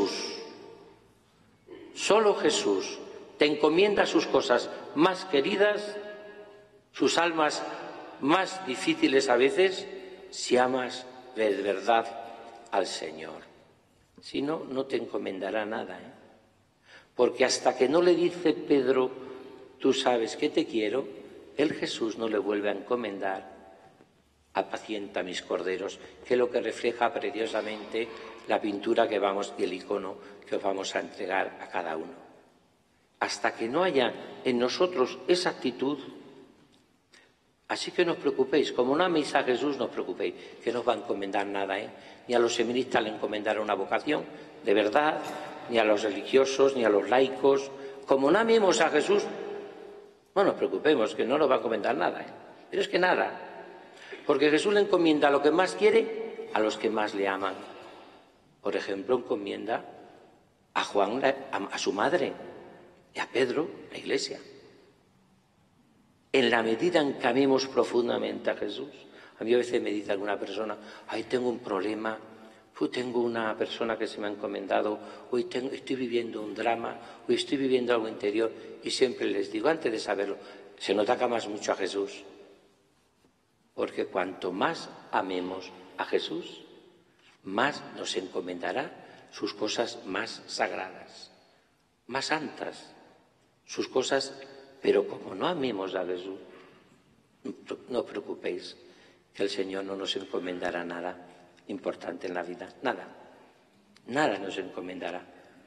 Jesús te encomienda sus cosas más queridas, sus almas más difíciles a veces, si amas de verdad al Señor. Si no, no te encomendará nada, Porque hasta que no le dice Pedro, tú sabes que te quiero, el Jesús no le vuelve a encomendar, apacienta mis corderos, que es lo que refleja preciosamente la pintura que vamos y el icono que os vamos a entregar a cada uno. Hasta que no haya en nosotros esa actitud, así que no os preocupéis, como no améis a Jesús, no os preocupéis, que no os va a encomendar nada, Ni a los seminaristas le encomendará una vocación de verdad, ni a los religiosos, ni a los laicos. Como no amemos a Jesús, no nos preocupemos, que no nos va a encomendar nada, Pero es que nada, porque Jesús le encomienda lo que más quiere a los que más le aman. Por ejemplo, encomienda a Juan, a su madre, y a Pedro, la Iglesia. En la medida en que amemos profundamente a Jesús. A mí a veces me dice alguna persona: ay, tengo un problema, tengo una persona que se me ha encomendado, hoy estoy viviendo un drama, hoy estoy viviendo algo interior, y siempre les digo, antes de saberlo, se nos da que amas mucho a Jesús. Porque cuanto más amemos a Jesús, más nos encomendará sus cosas más sagradas, más santas, sus cosas. Pero como no amemos a Jesús, no os preocupéis, que el Señor no nos encomendará nada importante en la vida, nada nos encomendará.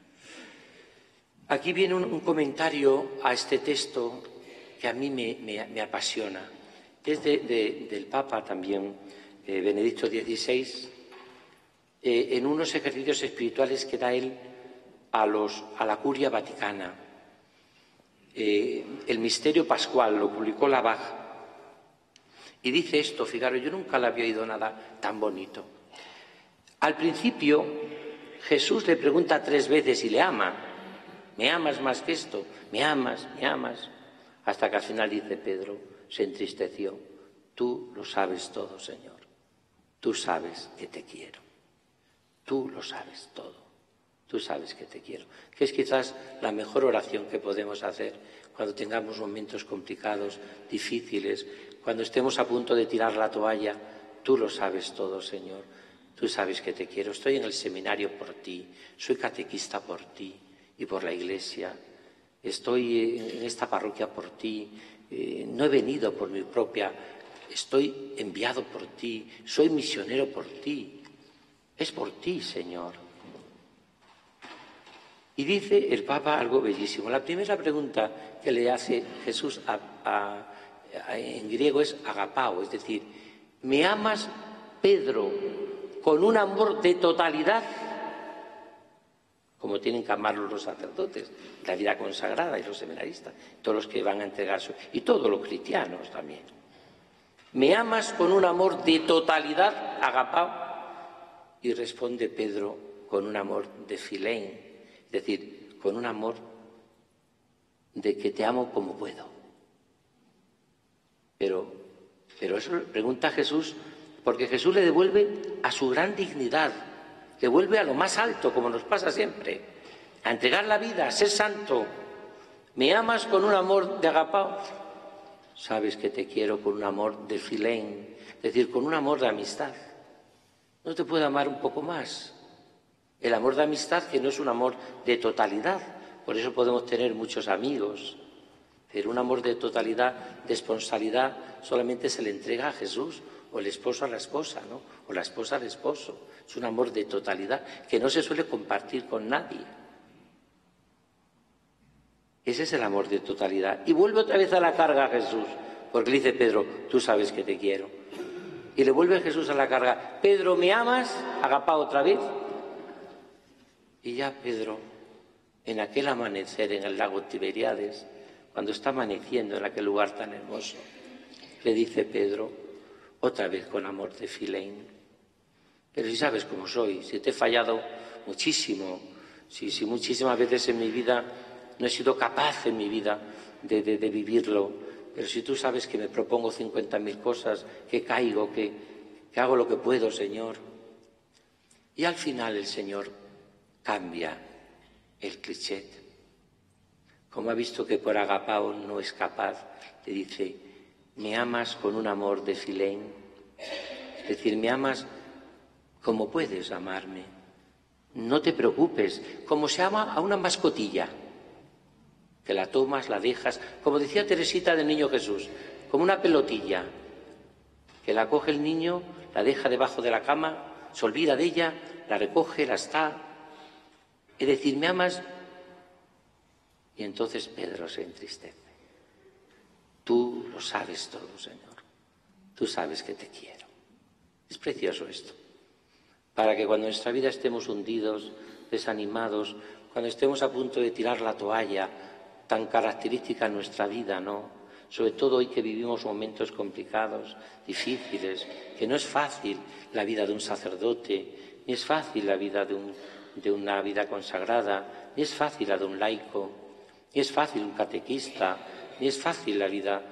Aquí viene un comentario a este texto que a mí me apasiona. Es del Papa también, Benedicto XVI, en unos ejercicios espirituales que da él a la Curia Vaticana. El misterio pascual lo publicó Labarre y dice esto, fijaros, yo nunca le había oído nada tan bonito. Al principio Jesús le pregunta 3 veces y le ama: ¿me amas más que esto? ¿Me amas? ¿Me amas? Hasta que al final dice Pedro, se entristeció: tú lo sabes todo, Señor, tú sabes que te quiero, tú lo sabes todo, tú sabes que te quiero. Que es quizás la mejor oración que podemos hacer cuando tengamos momentos complicados, difíciles, cuando estemos a punto de tirar la toalla. Tú lo sabes todo, Señor. Tú sabes que te quiero. Estoy en el seminario por ti, soy catequista por ti y por la Iglesia. Estoy en esta parroquia por ti, no he venido por mi propia, estoy enviado por ti, soy misionero por ti. Es por ti, Señor. Y dice el Papa algo bellísimo. La primera pregunta que le hace Jesús en griego es agapao, es decir, ¿me amas, Pedro, con un amor de totalidad? Como tienen que amarlo los sacerdotes, la vida consagrada y los seminaristas, todos los que van a entregar y todos los cristianos también. ¿Me amas con un amor de totalidad, agapao? Y responde Pedro con un amor de filén, es decir, con un amor de que te amo como puedo. Pero eso le pregunta a Jesús, porque Jesús le devuelve a su gran dignidad, le vuelve a lo más alto, como nos pasa siempre, a entregar la vida, a ser santo. ¿Me amas con un amor de agapao? Sabes que te quiero con un amor de filén, es decir, con un amor de amistad. No te puedo amar un poco más. El amor de amistad, que no es un amor de totalidad, por eso podemos tener muchos amigos, pero un amor de totalidad, de esponsalidad, solamente se le entrega a Jesús, o el esposo a la esposa, ¿no? O la esposa al esposo. Es un amor de totalidad que no se suele compartir con nadie. Ese es el amor de totalidad. Y vuelve otra vez a la carga a Jesús, porque le dice Pedro, tú sabes que te quiero. Y le vuelve Jesús a la carga, Pedro, ¿me amas? Agapao otra vez. Y ya Pedro, en aquel amanecer en el lago Tiberíades, cuando está amaneciendo en aquel lugar tan hermoso, le dice Pedro, otra vez con amor de filén, pero si sabes cómo soy, si te he fallado muchísimo, si muchísimas veces en mi vida no he sido capaz en mi vida de vivirlo, pero si tú sabes que me propongo 50.000 cosas, que caigo, que hago lo que puedo, Señor. Y al final el Señor cambia el cliché. Como ha visto que por agapao no es capaz, le dice, me amas con un amor de filén, es decir, me amas como puedes amarme. No te preocupes, como se ama a una mascotilla, que la tomas, la dejas, como decía Teresita del Niño Jesús, como una pelotilla, que la coge el niño, la deja debajo de la cama, se olvida de ella, la recoge, la está. Es decir, me amas. Y entonces Pedro se entristece. Tú lo sabes todo, Señor. Tú sabes que te quiero. Es precioso esto. Para que cuando en nuestra vida estemos hundidos, desanimados, cuando estemos a punto de tirar la toalla, tan característica en nuestra vida, ¿no? Sobre todo hoy que vivimos momentos complicados, difíciles, que no es fácil la vida de un sacerdote, ni es fácil la vida de una vida consagrada, ni es fácil la de un laico, ni es fácil un catequista, ni es fácil la vida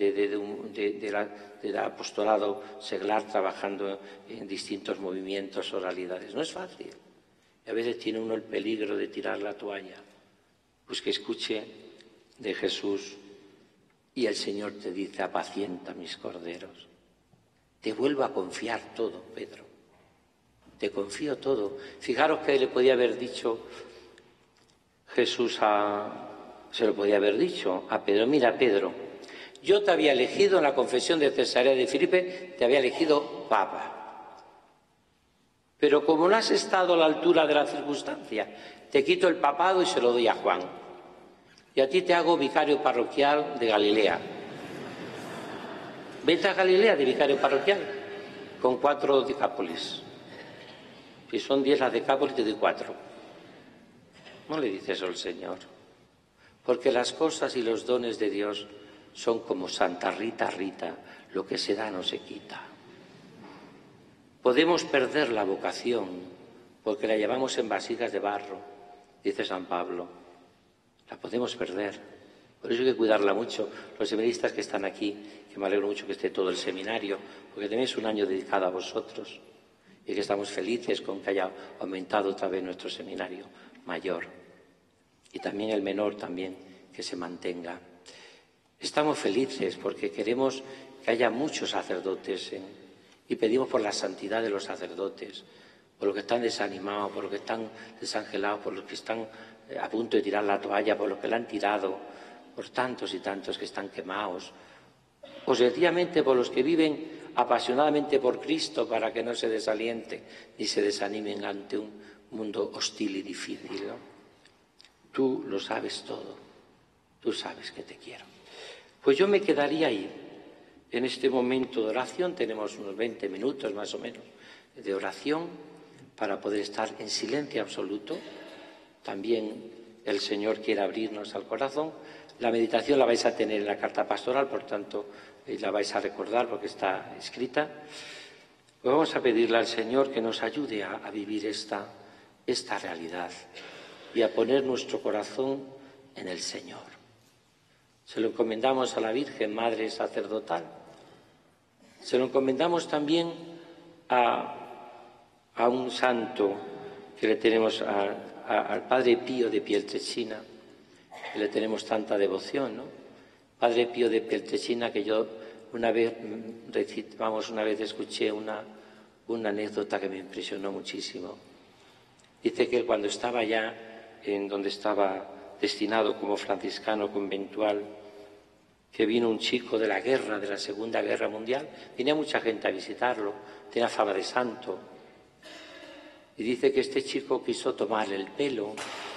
del apostolado seglar trabajando en distintos movimientos, oralidades. No es fácil. Y a veces tiene uno el peligro de tirar la toalla. Pues que escuche de Jesús y el Señor te dice, apacienta mis corderos. Te vuelvo a confiar todo, Pedro. Te confío todo. Fijaros que le podía haber dicho Jesús se lo podía haber dicho a Pedro, mira Pedro, yo te había elegido en la confesión de Cesarea de Filipe, te había elegido papa. Pero como no has estado a la altura de la circunstancia, te quito el papado y se lo doy a Juan. Y a ti te hago vicario parroquial de Galilea. Vete a Galilea de vicario parroquial con 4 decápolis. Si son 10 las decápolis, te doy 4. No le dice eso al Señor. Porque las cosas y los dones de Dios son como Santa Rita, lo que se da no se quita. Podemos perder la vocación porque la llevamos en vasijas de barro, dice San Pablo. La podemos perder. Por eso hay que cuidarla mucho. Los seminaristas que están aquí, que me alegro mucho que esté todo el seminario, porque tenéis un año dedicado a vosotros y que estamos felices con que haya aumentado otra vez nuestro seminario. mayor, y también el menor también que se mantenga. Estamos felices porque queremos que haya muchos sacerdotes y pedimos por la santidad de los sacerdotes, por los que están desanimados, por los que están desangelados, por los que están a punto de tirar la toalla, por los que la han tirado, por tantos y tantos que están quemados, o sencillamente por los que viven apasionadamente por Cristo para que no se desalienten ni se desanimen ante un mundo hostil y difícil, ¿no? Tú lo sabes todo, tú sabes que te quiero. Pues yo me quedaría ahí, en este momento de oración. Tenemos unos 20 minutos más o menos de oración para poder estar en silencio absoluto. También el Señor quiere abrirnos al corazón. La meditación la vais a tener en la carta pastoral, por tanto, la vais a recordar porque está escrita. Pues vamos a pedirle al Señor que nos ayude a vivir esta realidad y a poner nuestro corazón en el Señor. Se lo encomendamos a la Virgen, Madre Sacerdotal. Se lo encomendamos también a un santo que le tenemos, al Padre Pío de Pietrelcina, que le tenemos tanta devoción, ¿no? Padre Pío de Pietrelcina, que yo una vez escuché una anécdota que me impresionó muchísimo. Dice que cuando estaba ya en donde estaba destinado como franciscano conventual, que vino un chico de la guerra, de la Segunda Guerra Mundial, venía mucha gente a visitarlo, tenía fama de santo, y dice que este chico quiso tomarle el pelo,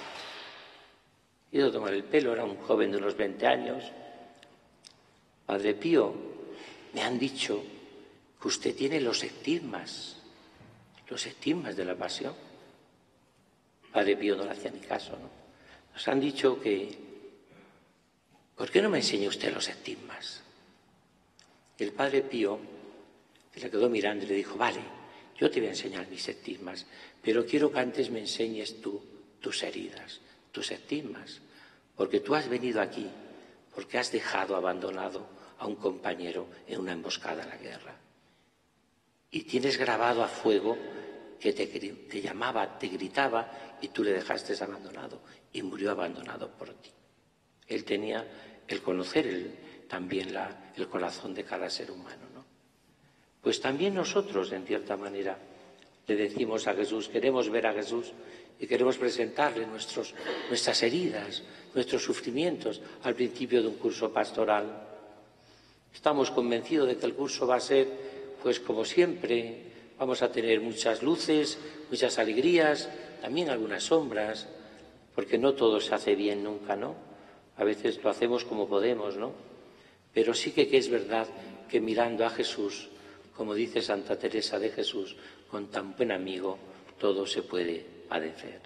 era un joven de unos 20 años. Padre Pío, me han dicho que usted tiene los estigmas de la pasión. Padre Pío no le hacía ni caso, ¿no? Nos han dicho que, ¿por qué no me enseña usted los estigmas? Y el Padre Pío se le quedó mirando y le dijo, vale, yo te voy a enseñar mis estigmas, pero quiero que antes me enseñes tú tus heridas, tus estigmas, porque tú has venido aquí porque has dejado abandonado a un compañero en una emboscada en la guerra. Y tienes grabado a fuego que te llamaba, te gritaba y tú le dejaste abandonado y murió abandonado por ti. Él tenía el conocer también el corazón de cada ser humano, ¿no? Pues también nosotros, en cierta manera, le decimos a Jesús, queremos ver a Jesús y queremos presentarle nuestras heridas, nuestros sufrimientos al principio de un curso pastoral. Estamos convencidos de que el curso va a ser, pues como siempre, vamos a tener muchas luces, muchas alegrías, también algunas sombras, porque no todo se hace bien nunca, ¿no? A veces lo hacemos como podemos, ¿no? Pero sí que es verdad que mirando a Jesús, como dice Santa Teresa de Jesús, con tan buen amigo todo se puede padecer.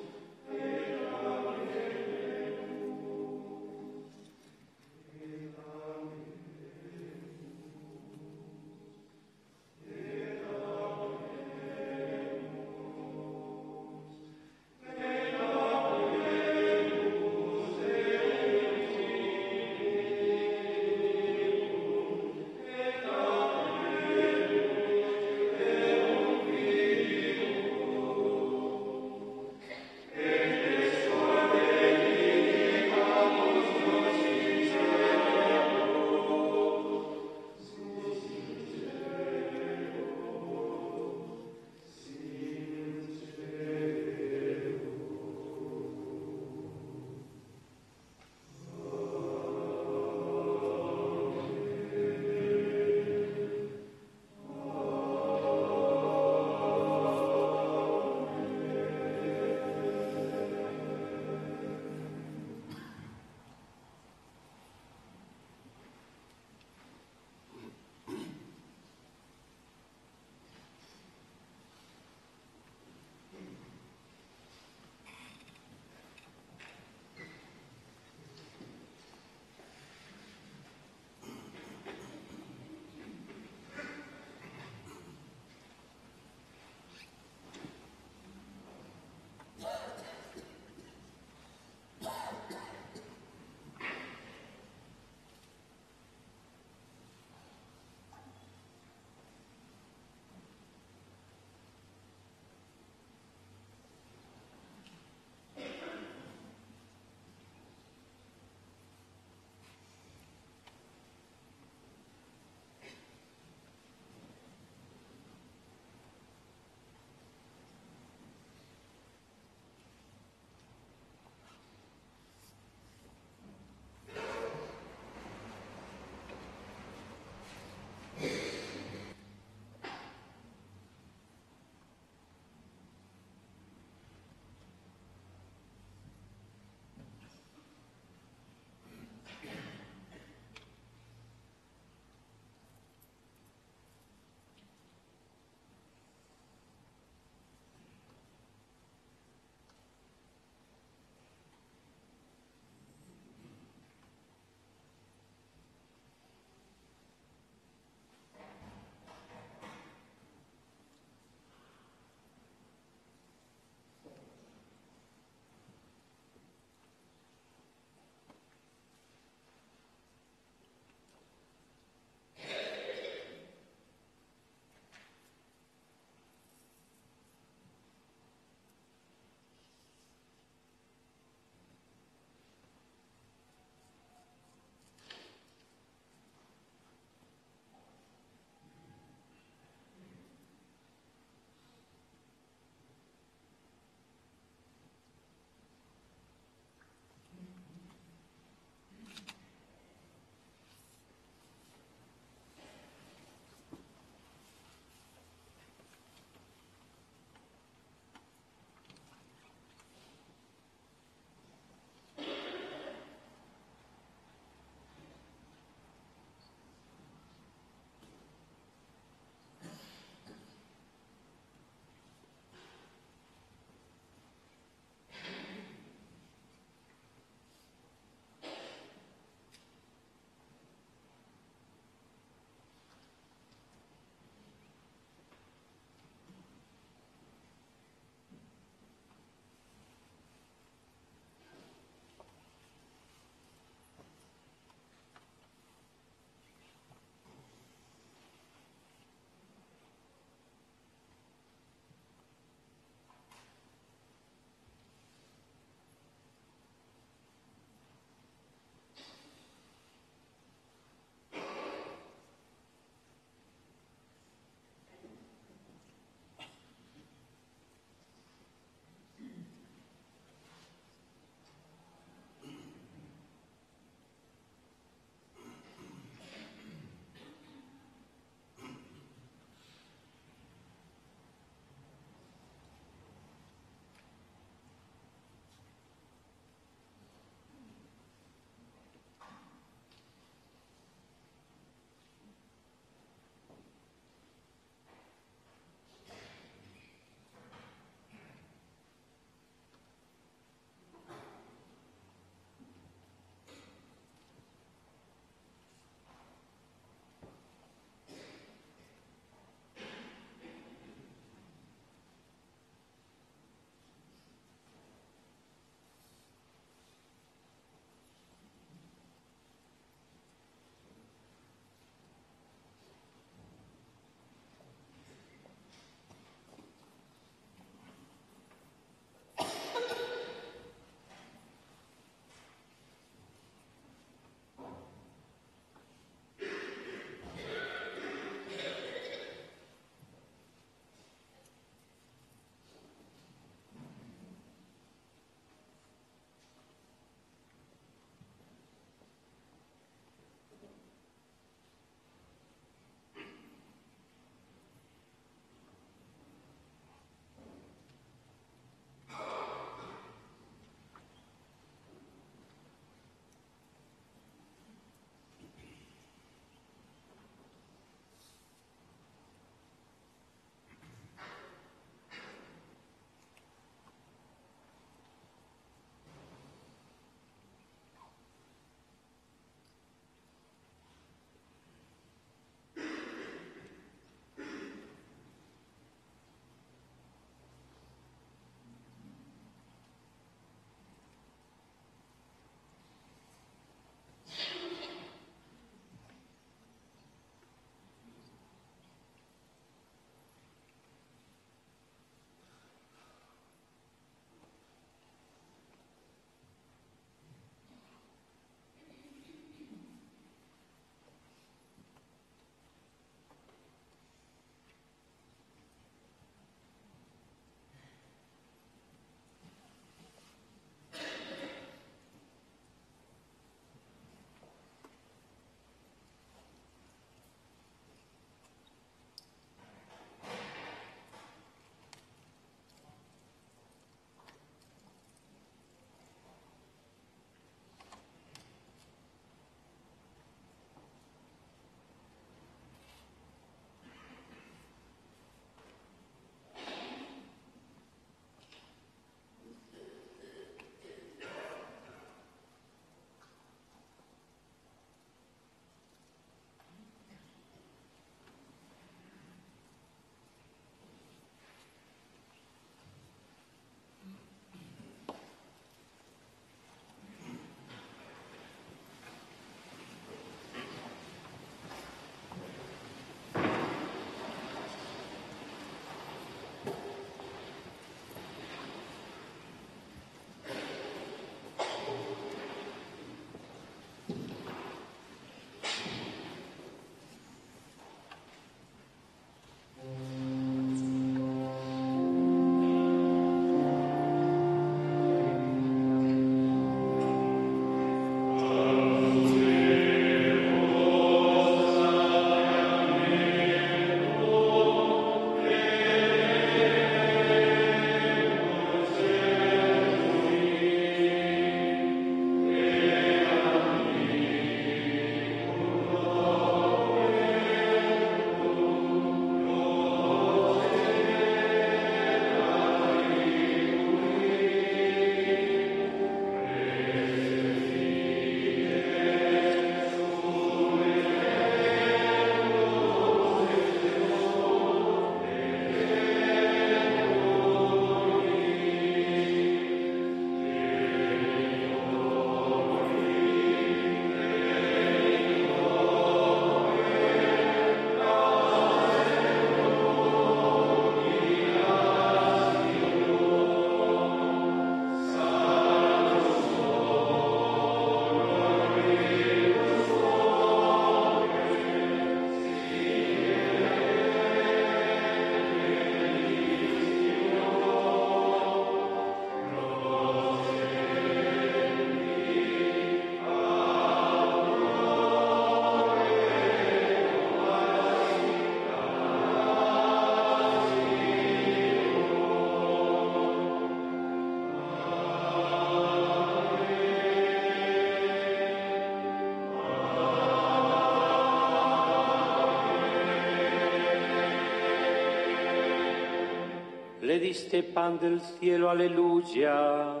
le diste pan del cielo, aleluya.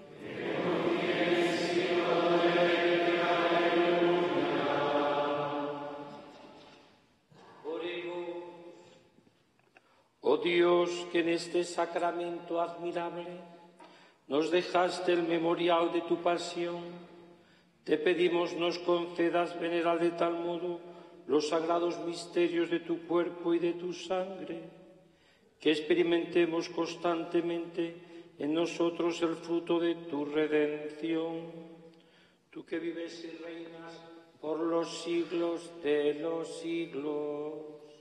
Oh Dios, que en este sacramento admirable nos dejaste el memorial de tu pasión, te pedimos nos concedas venerar de tal modo los sagrados misterios de tu cuerpo y de tu sangre, que experimentemos constantemente en nosotros el fruto de tu redención. Tú que vives y reinas por los siglos de los siglos.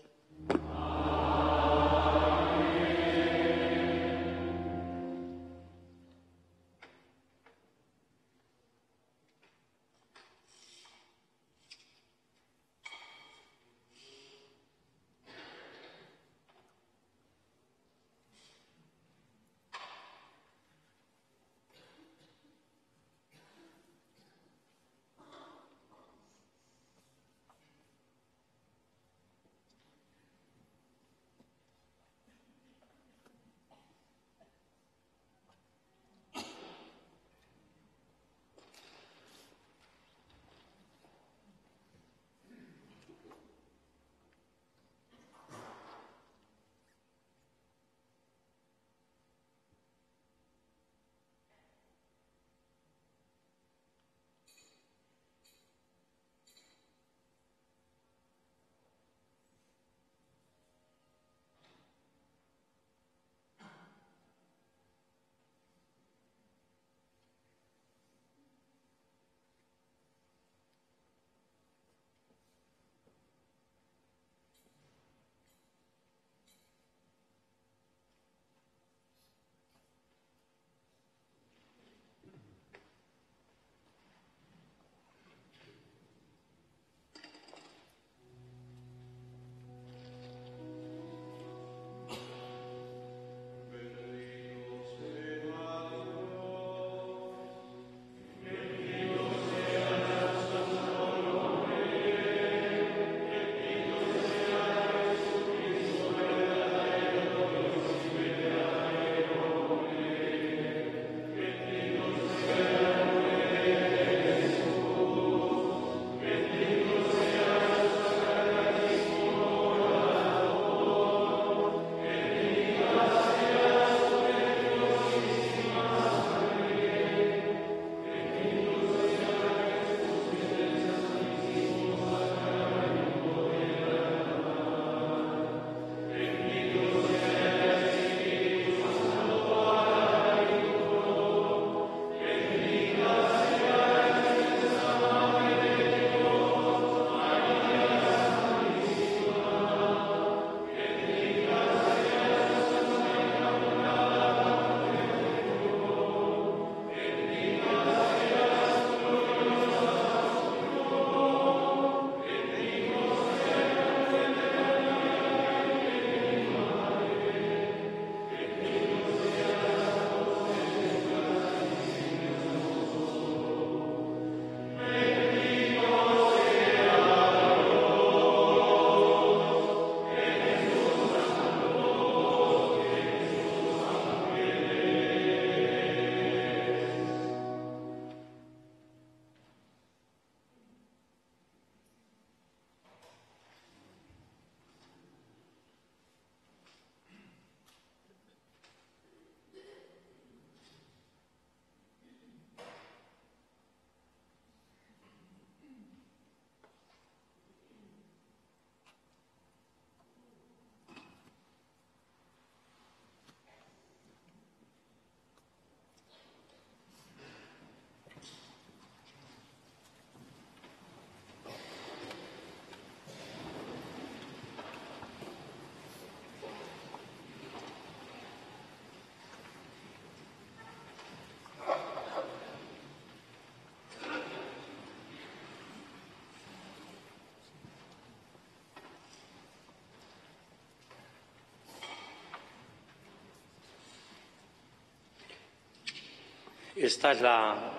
Esta es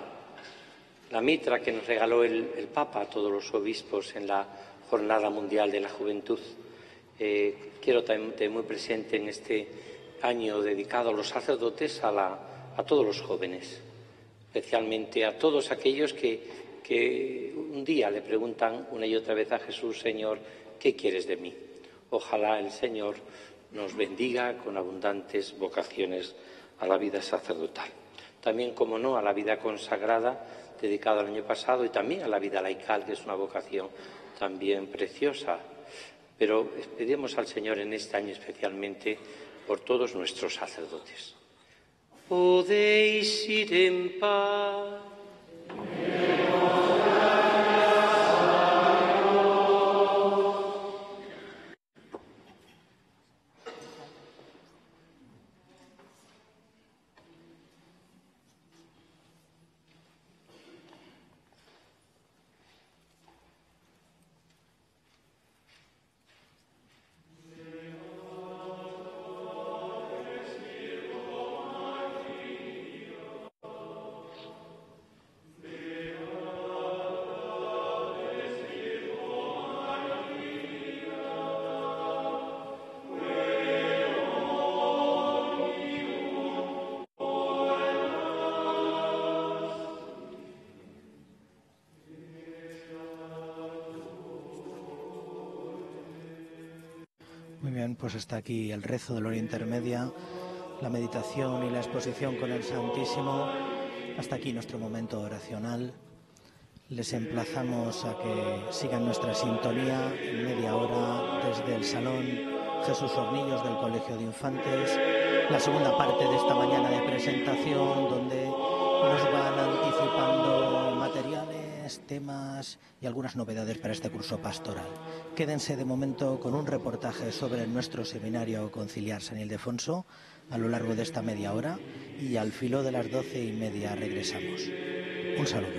la mitra que nos regaló el Papa a todos los obispos en la Jornada Mundial de la Juventud. Quiero tener muy presente en este año dedicado a los sacerdotes a todos los jóvenes, especialmente a todos aquellos que un día le preguntan una y otra vez a Jesús: Señor, ¿qué quieres de mí? Ojalá el Señor nos bendiga con abundantes vocaciones a la vida sacerdotal. También, como no, a la vida consagrada, dedicada el año pasado, y también a la vida laical, que es una vocación también preciosa. Pero pedimos al Señor en este año especialmente por todos nuestros sacerdotes. Podéis ir en paz. Muy bien, pues hasta aquí el rezo de la hora intermedia, la meditación y la exposición con el Santísimo. Hasta aquí nuestro momento oracional. Les emplazamos a que sigan nuestra sintonía en media hora desde el Salón Jesús Hornillos del Colegio de Infantes, la segunda parte de esta mañana de presentación, donde nos van anticipando materiales, temas y algunas novedades para este curso pastoral. Quédense de momento con un reportaje sobre nuestro seminario conciliar San Ildefonso a lo largo de esta media hora, y al filo de las 12:30 regresamos. Un saludo.